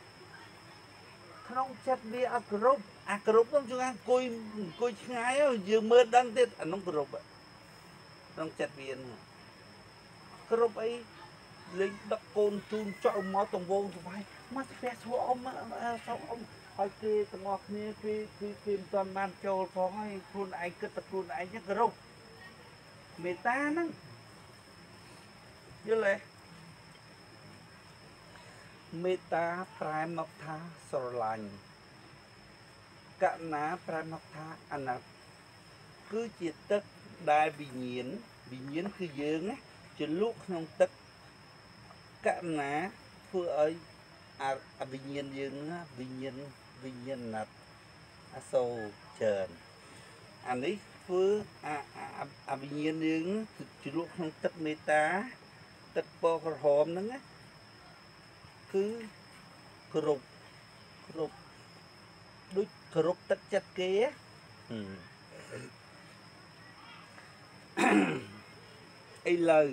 ក្នុងចិត្តវាអត់គ្រប់អាគ្រប់នោះជួនអង្គុយឆ្ងាយយើងមើលដឹងទៀតអានោះគ្រប់ក្នុងចិត្តវាគ្រប់អីលេងដឹកកូនជូនចៅមកតង្វងស្វាយមកស្ពះស្វអ៊ំសូមអ៊ំហើយគេទាំងអស់គ្នាគេមិនទាន់បានចូលផងហើយខ្លួនឯងគិតតែខ្លួនឯងចឹងគោរពមេត្តាហ្នឹងយល់ទេមេត្តាប្រែមកថាស្រឡាញ់កណាប្រែមកថាអាណិតគឺជាទឹកដែលវិញ្ញាណគឺយើងណាជាលោកក្នុងទឹកកណាធ្វើឲ្យអាវិញ្ញាណយើងណាវិញ្ញាណណាត់អសូរច្រើនអានេះធ្វើអាវិញ្ញាណយើងជាលោកក្នុងទឹកមេត្តាទឹកពណ៌ក្រហមហ្នឹងណាគឺគ្រប់ដូចគ្រប់ទឹកចិត្តគេឥឡូវ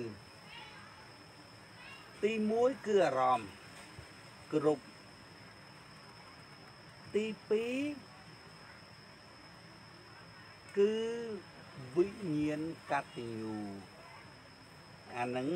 ទី1គឺអារម្មណ៍គ្រប់ទី2គឺវិញ្ញាណកតញ្ញូអាហ្នឹង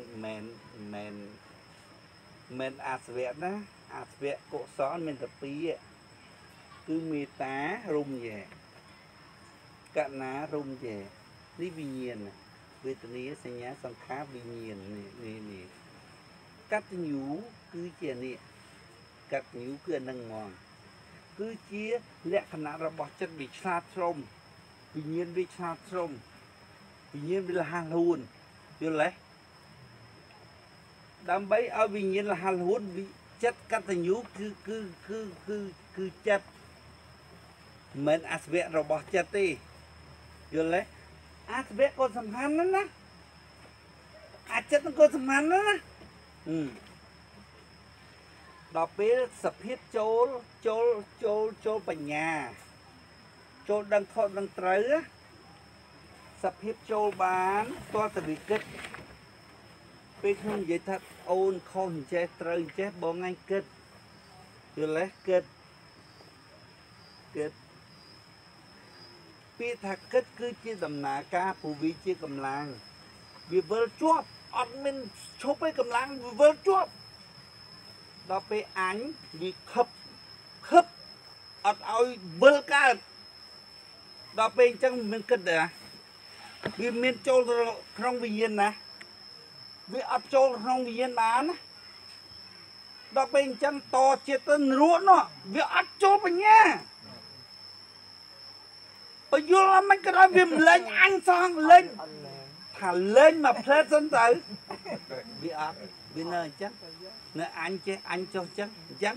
មិនអាសវៈណាអាសវៈកុសលមានតែពីរគឺមេត្តារុំយេកណារុំយេនេះវិញ្ញាណវេទនាសញ្ញាសង្ខារវិញ្ញាណនេះកតញ្ញូគឺជានេះកតញ្ញូគឺអានឹងហ្មងគឺជាលក្ខណៈរបស់ចិត្តវាឆ្លាតជ្រុំវិញ្ញាណវាឆ្លាតជ្រុំវិញ្ញាណវាលះលួនយល់ទេដើម្បីឲ្យវិញ្ញាណលះលួនចិត្តកតញ្ញូគឺចិត្តមិនអាសវៈរបស់ចិត្តទេយល់ទេអាសវៈក៏សំខាន់ណាស់អាចិត្តក៏សំខាន់ណាស់ដល់ពេលសភាពចូលបញ្ញាចូលដឹងខុសដឹងត្រូវសភាពចូលបានតើទៅវិគិតពេលខ្ញុំនិយាយថាអូនខុសអញ្ចេះត្រូវអញ្ចេះបងឯងគិតយល់ទេគិតពាក្យថាគិតគឺជាដំណើរការពូវីជាកម្លាំងវាវិលជាប់អត់មានឈប់ឯកម្លាំងវាវិលជាប់ដល់ពេលអញវាខឹបអត់ឲ្យវិលកើតដល់ពេលអញ្ចឹងមិនគិតទេវាមានចូលក្នុងវិញ្ញាណណាវាអត់ចូលក្នុងវិញ្ញាណបានណាដល់ពេលអញ្ចឹងតចិត្តទៅនរោនោះវាអត់ចូលបញ្ញាបើយល់មិនក៏ដល់វាមិនលេងអញសោះលេងថាលេងមកផ្លែសិនទៅវាអត់វានៅអញ្ចឹងនៅអញចេះអញចុះអញ្ចឹង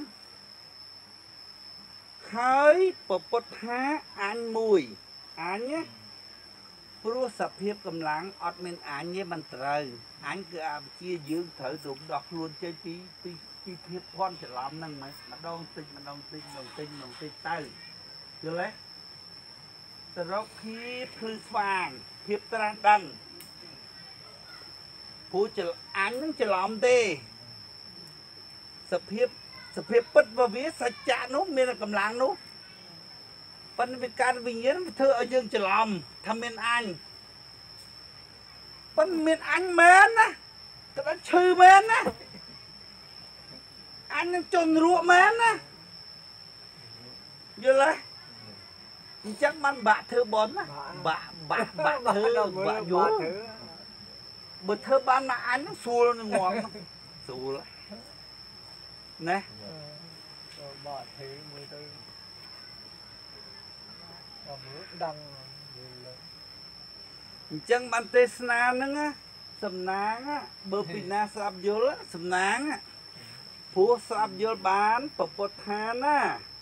ហើយពពុទ្ធថាអញមួយអញណាព្រោះសភាពកម្លាំងអត់មានអញទេមិនត្រូវអញគឺអវិជ្ជាយើងត្រូវរំដោះខ្លួនចេញពីភាពភ័ន្តច្រឡំហ្នឹងម្ដងតិចម្ដងតិចទៅយល់ទេទៅរកភាពភ្លឺស្វាងភាពត្រាស់ដឹងព្រោះអញនឹងច្រឡំទេសភាពពិតរបស់វាសច្ចៈនោះមានកម្លាំងនោះប៉ុន្តែវាការវិញ្ញាណវាធ្វើឲ្យយើងច្រឡំថាមានអញប៉ុន្តែមានអញមែនណាក្តាច់ឈឺមែនណាអញនឹងជន់រក់មែនណាយល់ទេអញ្ចឹងបានបាក់ធ្វើបន់ណាបាក់ធ្វើបាក់យល់បើធ្វើបានមកអញនឹងស្រួលនឹងងំស្រួលណាបាក់ធ្វើមើលទៅដល់មើលដឹងអញ្ចឹងបានទេសនាហ្នឹងសំណាងបើពីណាស្ដាប់យល់សំណាងព្រោះស្ដាប់យល់បានពុទ្ធថាណា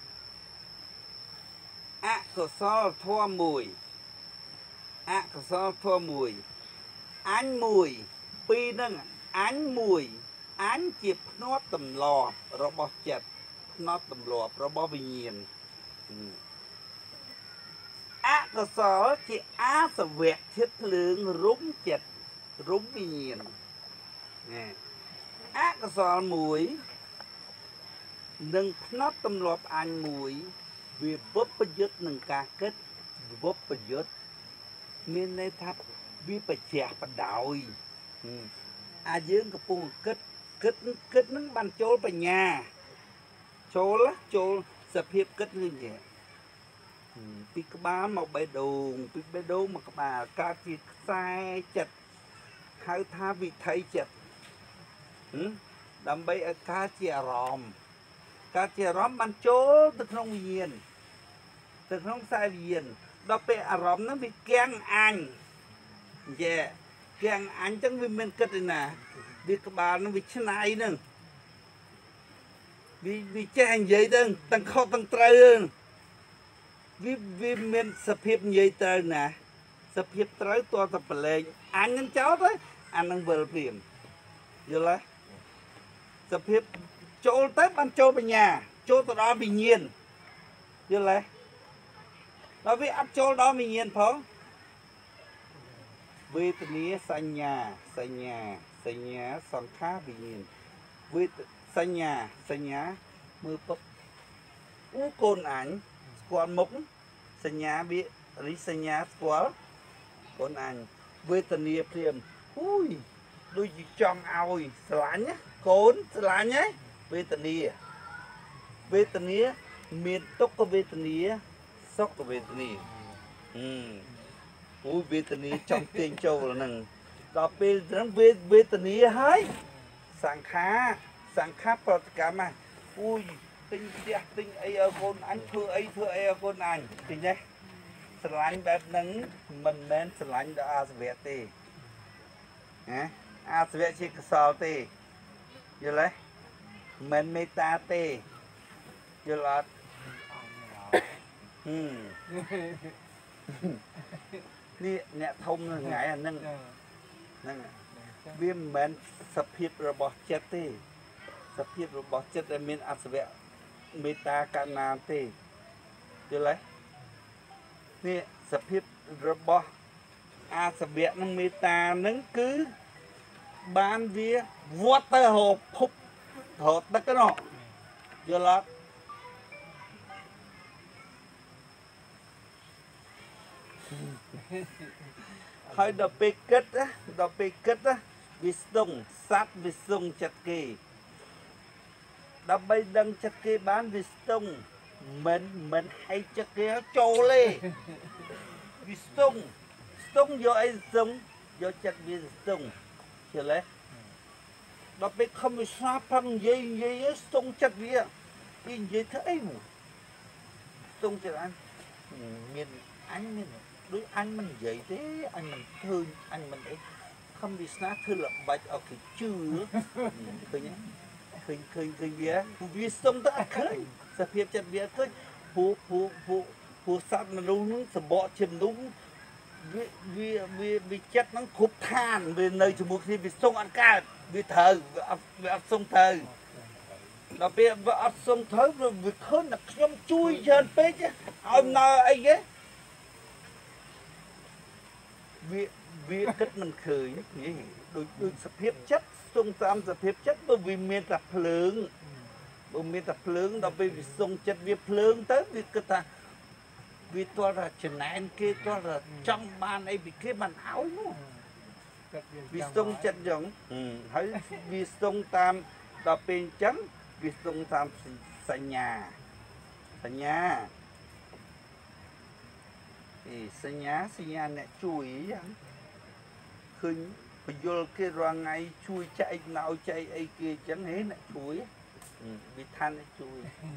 អកុសលធម៌មួយអកុសលធម៌មួយអញមួយពីរហ្នឹងអញមួយអញជាភ្នាត់ទម្លាប់របស់ចិត្តភ្នាត់ទម្លាប់របស់វិញ្ញាណអកុសលជាអាសវៈធាតុភ្លើងរុំចិត្តរុំវិញ្ញាណអកុសលមួយនឹងភ្នាត់ទម្លាប់អញមួយវាវបយុទ្ធនឹងការគិតវបយុទ្ធមានន័យថាវាបច្ចៈបដោយអាយើងកំពុងគិតនឹងបានចូលបញ្ញាចូលសភាពគិតឃើញទេពីក្បាលមកបេះដូងពីបេះដូងមកក្បាលកើតជាខ្សែចិត្តហៅថាវិថីចិត្តដើម្បីឲ្យកើតជាអារម្មណ៍បានចូលទៅក្នុងវិញ្ញាណទៅក្នុងខ្សែវិញ្ញាណដល់ពេលអារម្មណ៍ហ្នឹងវាគាំងអញគាំងអញចឹងវាមិនគិតទេណាវាក្បាលហ្នឹងវាឆ្នៃហ្នឹងវាចេះនិយាយទៅទាំងខុសទាំងត្រូវវាមានសភាពនិយាយត្រូវណាសភាពត្រូវតើប្រឡែងអញនឹងចោលទៅអានឹងវិលព្រាមយល់ទេសភាពចូលទៅបានចូលបញ្ញាចូលទៅដល់វិញ្ញាណយល់ទេដល់វាអត់ចូលដល់វិញ្ញាណផងវេទនាសញ្ញាសង្ខារវិញ្ញាណសញ្ញាមើលពុកកូនអញស្គាល់មុខសញ្ញាវារីសញ្ញាស្គាល់កូនអញវេទនាព្រាមដូចជាចង់ឲ្យស្រឡាញ់កូនស្រឡាញ់ហ៎វេទនាមានទុក្ខវេទនាសុខវេទនាវេទនាចង់ទាញចូលហ្នឹងដល់ពេលហ្នឹងវេទនាហើយសង្ខារប្រតិកម្មទិញផ្ទះទិញអីឲ្យកូនអញធ្វើអីឲ្យកូនអញឃើញទេស្រឡាញ់បែបហ្នឹងមិនមែនស្រឡាញ់ដល់អាសវៈទេណាអាសវៈជាកុសលទេយល់ទេមិនមេត្តាទេយល់អត់នេះអ្នកធំថ្ងៃអាហ្នឹងវាមិនមែនសភាពរបស់ចិត្តទេសភាពរបស់ចិត្តដែលមានអសវៈមេត្តាករុណាទេយល់ទេនេះសភាពរបស់អាសវៈនឹងមេត្តានឹងគឺបានវាវត្តទៅហូបភពរត់ទឹកនោះយល់អត់ហើយដល់ពេលគិតវាស្ទង់សត្វវាស្ទង់ចិត្តគេដើម្បីដឹងចិត្តគេបានវាស្ទង់មិនឲ្យចិត្តគេចូលទេវាស្ទង់យកអីស្ទង់យកចិត្តវាស្ទង់យល់ទេដល់ពេលខំវាស្នាប់ផឹងនិយាយស្ទង់ចិត្តវានិយាយធ្វើអីស្ទង់ចិត្តអញមានដូចអញមិននិយាយទេអញមិនឃើញអញមិនអីខំវាស្នាធ្វើល្បិចឲ្យគេជឿឃើញវាស្ទង់ទៅអត់ឃើញសភាពចិត្តវាឃើញពួកសត្វមនុស្សនឹងសម្បកជាមនុស្សវាចិត្តហ្នឹងគ្រប់ឋានវានៅជាមួយគ្នាវាស្ទង់អត់កើតវាត្រូវវាអត់ស្ទង់ត្រូវដល់ពេលវាអត់ស្ទង់ត្រូវវាឃើញតែខ្ញុំជួយច្រើនពេកឲ្យនៅអីគេវាគិតមិនឃើញដូចសភាពចិត្តស្ទង់តាមសភាពចិត្តបើវាមានតែភ្លើងដល់ពេលវាស្ទង់ចិត្តវាភ្លើងទៅវាគិតថាវាទាល់តែចំណែនគេទាល់តែចង់បានអីពីគេបានឲ្យនោះវាស្ទង់ចិត្តចឹងហើយវាស្ទង់តាមដល់ពេលអញ្ចឹងវាស្ទង់តាមសញ្ញាសញ្ញាអ្នកជួយចឹងឃើញបញ្យល់គេរាល់ថ្ងៃជួយចែកណោចែកអីគេចឹងហេអ្នកជួយវិធានអ្នកជួយ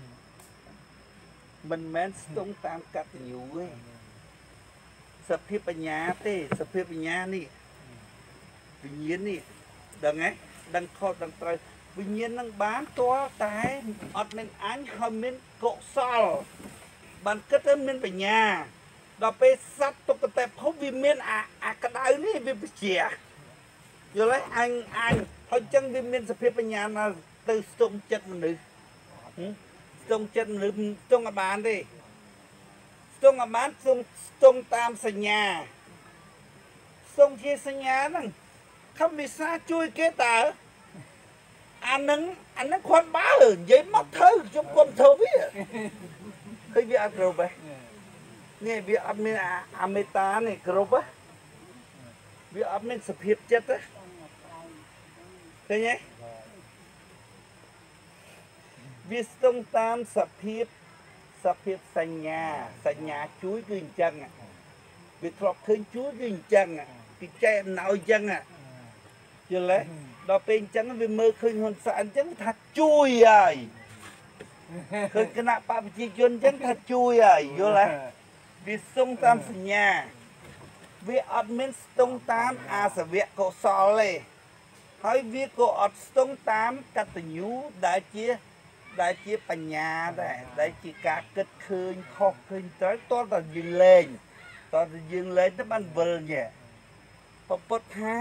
មិនមែនស្ទង់តាមកតញ្ញូទេសភាពបញ្ញាទេសភាពបញ្ញានេះវិញ្ញាណនេះដឹងហ៎ដឹងខុសដឹងត្រូវវិញ្ញាណនឹងបានតើតែអត់មានអញហើយមានកុសលបានគិតទៅមានបញ្ញាដល់ពេលសត្វទុក្ខតែភពវាមានអាក្តៅនេះវាបជាយល់ទេអញហើយចឹងវាមានសភាពបញ្ញាណាទៅស្ទង់ចិត្តមនុស្សស្ទង់ចិត្តមនុស្សស្ទង់ឲ្យបានទេស្ទង់ឲ្យបានស្ទង់តាមសញ្ញាស្ទង់ជាសញ្ញាហ្នឹងខំវិសាជួយគេតើអានឹងគាត់បើនិយាយមកធ្វើខ្ញុំគុំធ្វើវាហើយវាអត់គ្រប់ទេនេះវាអត់មានអាមេត្តានេះគ្រប់វាអត់មានសភាពចិត្តទេឃើញទេវាស្ទង់តាមសភាពសញ្ញាជួយគឺអញ្ចឹងវាធ្លាប់ឃើញជួយគឺអញ្ចឹងគេចែកអំណោយអញ្ចឹងយល់ទេដល់ពេលអញ្ចឹងវាមើលឃើញហ៊ុនសែនអញ្ចឹងថាជួយហើយឃើញគណៈបព្វជិជនអញ្ចឹងថាជួយហើយយល់ទេវាស្ទង់តាមសញ្ញាវាអត់មានស្ទង់តាមអាសវៈកុសលទេហើយវាក៏អត់ស្ទង់តាមកតញ្ញូដែលជាបញ្ញាដែរដែលជាការគិតឃើញខុសឃើញត្រូវតើតើយើងលេងទៅបានវិលញ៉ែពុទ្ធថា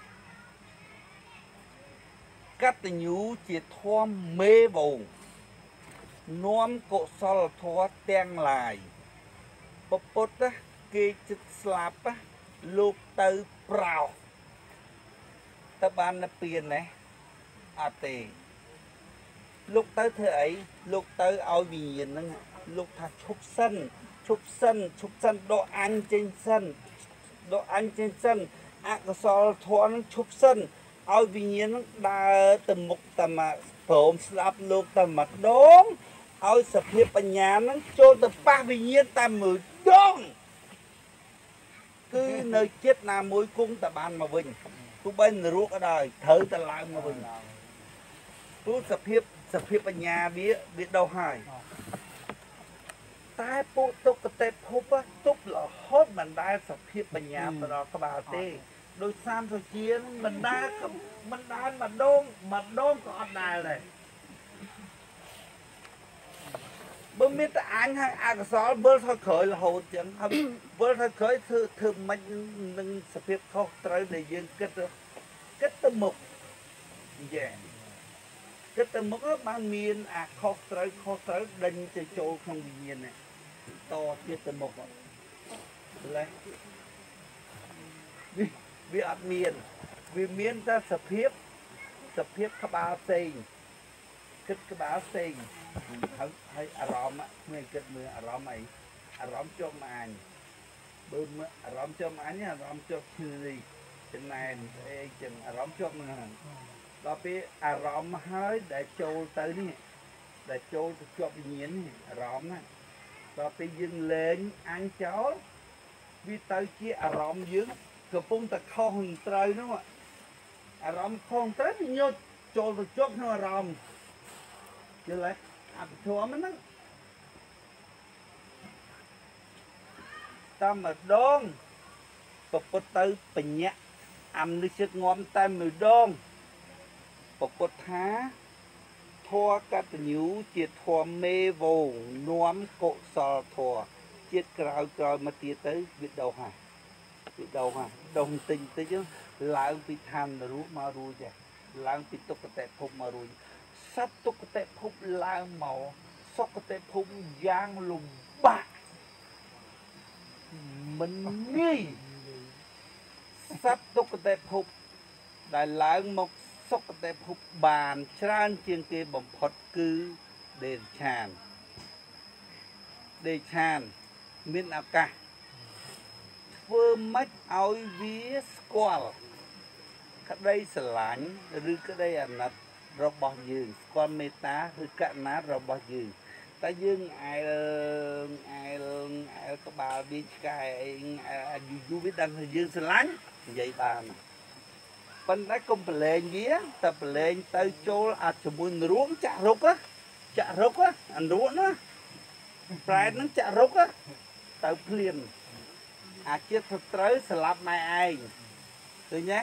កតញ្ញូជាធម៌មេវងនាំកុសលធម៌ទាំងឡាយពុទ្ធគេចិត្តស្លាប់លោកទៅប្រោសតើបានទៅពៀនណាអត់ទេលោកទៅធ្វើអីលោកទៅឲ្យវិញ្ញាណហ្នឹងលោកថាឈប់សិនដកអញចេញសិនអកុសលធម៌ហ្នឹងឈប់សិនឲ្យវិញ្ញាណហ្នឹងដើរទៅមុខតែមកព្រមស្ដាប់លោកតែម្ដងឲ្យសភាពបញ្ញាហ្នឹងចូលទៅប៉ះវិញ្ញាណតែមួយដងគឺនៅចិត្តណាមួយគង់តែបានមកវិញទោះបីនរកក៏ដោយត្រូវតែឡើងមកវិញព្រោះសភាពបញ្ញាវាដោះហើយតែពួកទុក្ខតេភពទុករហូតមិនដែលសភាពបញ្ញាទៅដល់ក្បាលទេដោយសាមសុជាមិនដែលម្ដងក៏អត់ដែលដែរបើមានតែអញហើយអកុសលវិលថយក្រោយរហូតចឹងហើយវិលថយក្រោយធ្វើមិននឹងសភាពខុសត្រូវដែលយើងគិតទៅមុខយ៉ាគិតទៅមុខបានមានអាខុសត្រូវដេញទៅចូលក្នុងវិញ្ញាណនេះតទៀតទៅមុខលេះវាអត់មានវាមានតែសភាពក្បាលផ្សេងគិតក្បាលផ្សេងហើយអារម្មណ៍មិនគិតមើលអារម្មណ៍អីអារម្មណ៍ជាប់មកអញបើមើលអារម្មណ៍ជាប់មកអញអារម្មណ៍ជាប់ឈឺនេះចំណែនអីចឹងអារម្មណ៍ជាប់នឹងដល់ពេលអារម្មណ៍ហើយដែលចូលទៅនេះដែលចូលទៅជាប់វិញ្ញាណនេះអារម្មណ៍ណាដល់ពេលយើងលែងអញចោលវាទៅជាអារម្មណ៍យើងកំពុងតែខុសនឹងត្រូវនោះអារម្មណ៍ខុសត្រូវវាញត់ចូលទៅជាប់ក្នុងអារម្មណ៍យល់ទេអភិធម្មហ្នឹងតាមម្ដងពពុទ្ធទៅបញ្ញាអំនិសិតងំតែម្ដងពពុទ្ធថាធម៌កតញ្ញូជាធម៌មេវងនាំកុសលធម៌ជាតិក្រោយមកទៀតទៅវាដោះហើយដោះបន្តិចឡើងពីឋាននរកមករួចដែរឡើងពីទុក្ខតេភពមករួចសត្វទុក្ខតេភពឡើងមកសុគតេភពយ៉ាងលំបាកមិនងាយសត្វទុក្ខតេភពដែលឡើងមកសុគតេភពបានច្រើនជាងគេបំផុតគឺដេឆានមានឱកាសធ្វើម៉េចឲ្យវាស្គាល់ក្តីស្រឡាញ់ឬក្តីអាណិតរបស់យើងស្គាល់មេត្តាឬករុណារបស់យើងតែយើងអែលក្បាលវាឆ្កែអីយូរវាដឹងថាយើងស្រឡាញ់និយាយបានប៉ុន្តែកុំប្រឡែងវាតែប្រឡែងទៅចូលអាចជាមួយនរួងចាក់រុកអានរួកណាប្រែតនឹងចាក់រុកទៅភ្លាមអាជាតិសត្រូវស្លាប់ម៉ែឯងឃើញទេ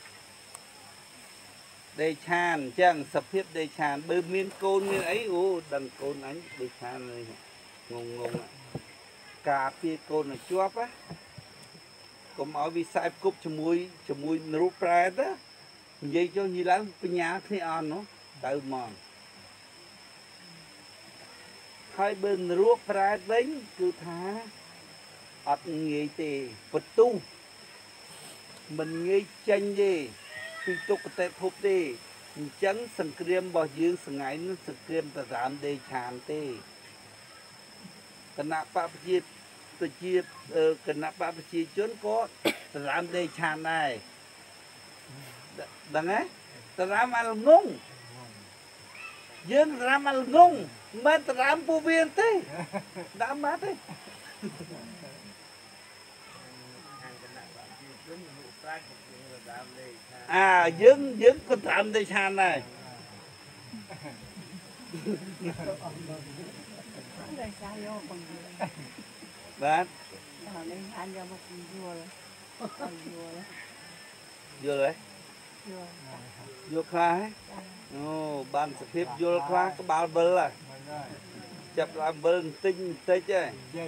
ដេឆានអញ្ចឹងសភាពដេឆានបើមានកូនមានអីអូដឹងកូនអញដេឆាននេះងងការពារកូនឲ្យជាប់កុំឲ្យវាខ្សែគប់ជាមួយរូបប្រែតនិយាយចុះនិយាយឡើងបញ្ញាគ្នាអត់នោះទៅមកហើយបើរូបប្រែតវិញគឺថាអត់ងាយទេបន្ទុះមិនងាយចេញទេពីទុក្ខតេភពទេអញ្ចឹងសង្គ្រាមរបស់យើងសងៃនឹងសង្គ្រាមតរាមដេឆានទេគណៈបព្វជិគណៈបព្វជិជនក៏តរាមដេឆានដែរដឹងទេតរាមអាលងង dương làm ăn ngung mà làm bù viên thế đã mất thế à dương dương có làm đây sao này bạn vô đấy vô khai ồ bạn sẽ phép vô khai có bao bơ à chập làm bơ tinh tê chứ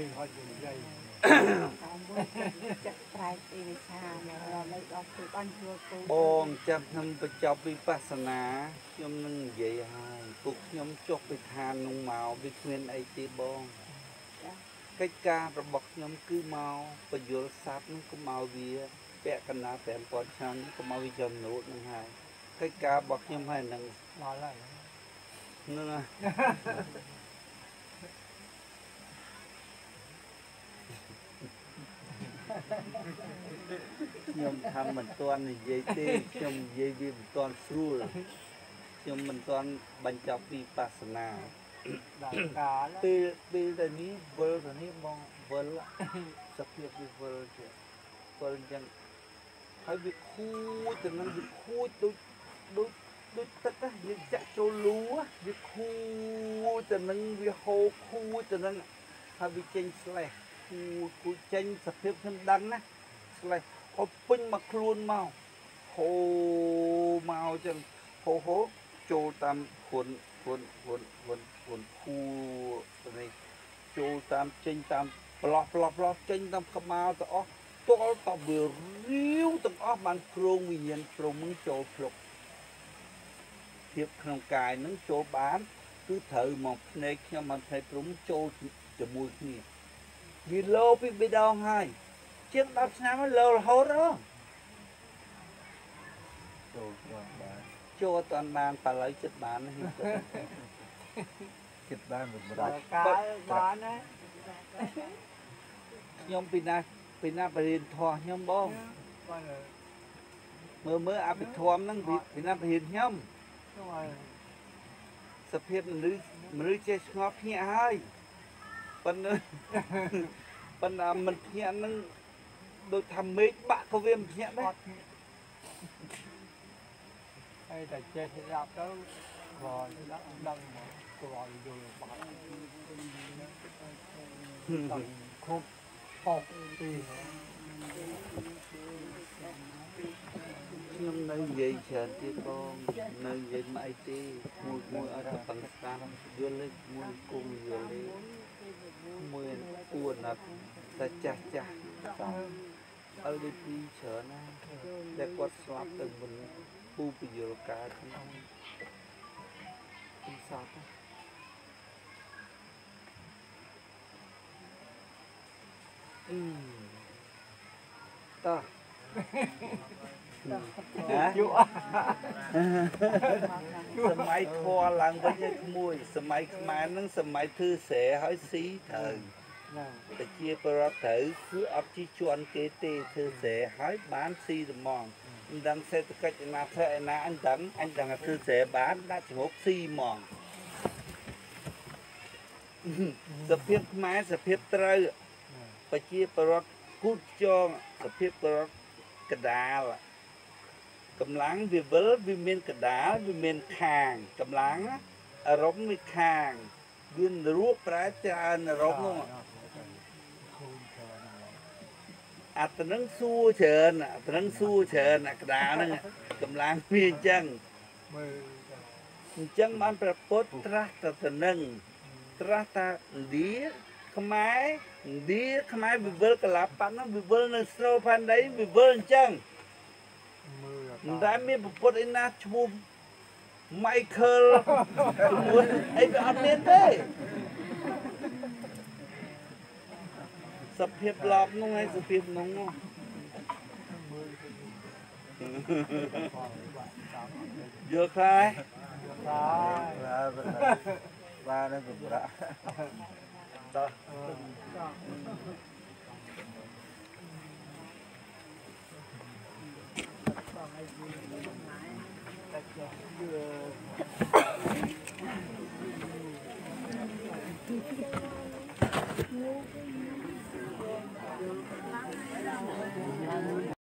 bong chập thầmไปจบวิปัสสนาខ្ញុំនឹងនិយាយហើយពួកខ្ញុំចុះទៅឋាននោះមកវាគ្មានអីទេបងកិច្ចការរបស់ខ្ញុំគឺមកបញ្យលសัตว์នឹងកុំមកវាពាក់កណ្ដាល5000ឆ្នាំកុំមកវាចំណូលនឹងហើយកិច្ចការរបស់ខ្ញុំហើយនឹងដល់ហើយនឹងខ្ញុំทำមិនទាន់និយាយទេខ្ញុំនិយាយវាមិនទាន់ស្រួលខ្ញុំមិនទាន់បញ្ចប់វិបស្សនាដល់កាលពេលតែនេះវិលទៅនេះបងវិលសភាពវាវិលជាវិលអញ្ចឹងហើយវាខូចទៅនឹងវាខូចដូចទឹកយើងចាក់ចូលលូវាខូចទៅនឹងវាហូរខូចទៅនឹងហើយវាចេញស្លេះគូចេញសភាពខ្ញុំដឹងណាស្លេះអត់ពេញមកខ្លួនមកហូរមកចឹងហូរចូលតាមខ្លួនគូនេះចូលតាមចេញតាមប្លោះចេញតាមក្បាលទៅអស់ទល់តវារាវទាំងអស់បានគ្រងវិញ្ញាណព្រមនឹងចូលភ្លុកភាពក្នុងកាយនឹងចូលបានគឺត្រូវមកភ្នែកខ្ញុំមិនភ្នែកព្រមចូលជាមួយគ្នាវាលោពីបេដងហើយជាង10ឆ្នាំហើយលោរហូតចូលអត់បានបល័យចិត្តបានចិត្តបានមិនបានបានណាខ្ញុំពីណាបរិញ្ញាធម៌ខ្ញុំបងមើលអភិធម្មហ្នឹងពីណាបរិញ្ញាខ្ញុំសភាពមនុស្សចេះស្ងប់ភ្ញាក់ហើយប៉ុន្តែមិនភ្ញាក់ហ្នឹងដូចថាមេឃបាក់ក៏វាមិនភ្ញាក់ដែរហើយតែចេះស្ដាប់ទៅក៏ដឹងមកក៏យល់បាត់គ្រប់អស់ទីខ្ញុំនៅនិយាយច្រើនទៀតបងនៅនិយាយមិនអីទេមួយឲ្យតែបង្ស្តាមយល់លេខមួយគុំយល់លេខមួយពួនអត់តែចាស់អលីពីច្រើនណាតែគាត់ស្លាប់ទៅមុនពូពយល់ការខ្ញុំសោកតោះសម័យធွာឡើងវិញឲ្យក្មួយសម័យខ្មែរហ្នឹងសម័យធ្វើស្រែឲ្យស៊ីត្រូវតែជាប្រវត្តិត្រូវគឺអត់ជីជន់គេទេធ្វើស្រែឲ្យបានស៊ីត្មងមិនដឹងសេដ្ឋកិច្ចឯណាធ្វើឯណាអញដឹងធ្វើស្រែបានដាក់ច្រមុកស៊ីហ្មងសភាពខ្មែរសភាពត្រូវប្រជាប្រវត្តិគូតចងសភាពប្រវត្តិកដាលកម្លាំងវាវិលវាមានកដាលវាមានខាងកម្លាំងអารមណ៍វាខាងវារួបប្រែច្រើនអารមណ៍នោះអាទៅនឹងសួរច្រើនកដាលហ្នឹងកម្លាំងវាអញ្ចឹងបានព្រះពុទ្ធត្រាស់ទៅនឹងត្រាស់ថាឥណ្ឌាខ្មែរវិវិលកលាបប៉ាហ្នឹងវិវិលនៅស្រូលផែនដីវិវិលអញ្ចឹងមិនដែលមានប្រពុតឯណាឈ្មោះ Michael ជាមួយអីវាអត់មានទេសភាពឡប់នោះហើយសភាពនោះយល់ខ្លះបាទនឹងប្រាក់តោះ Hãy subscribe cho kênh Ghiền Mì Gõ để không bỏ lỡ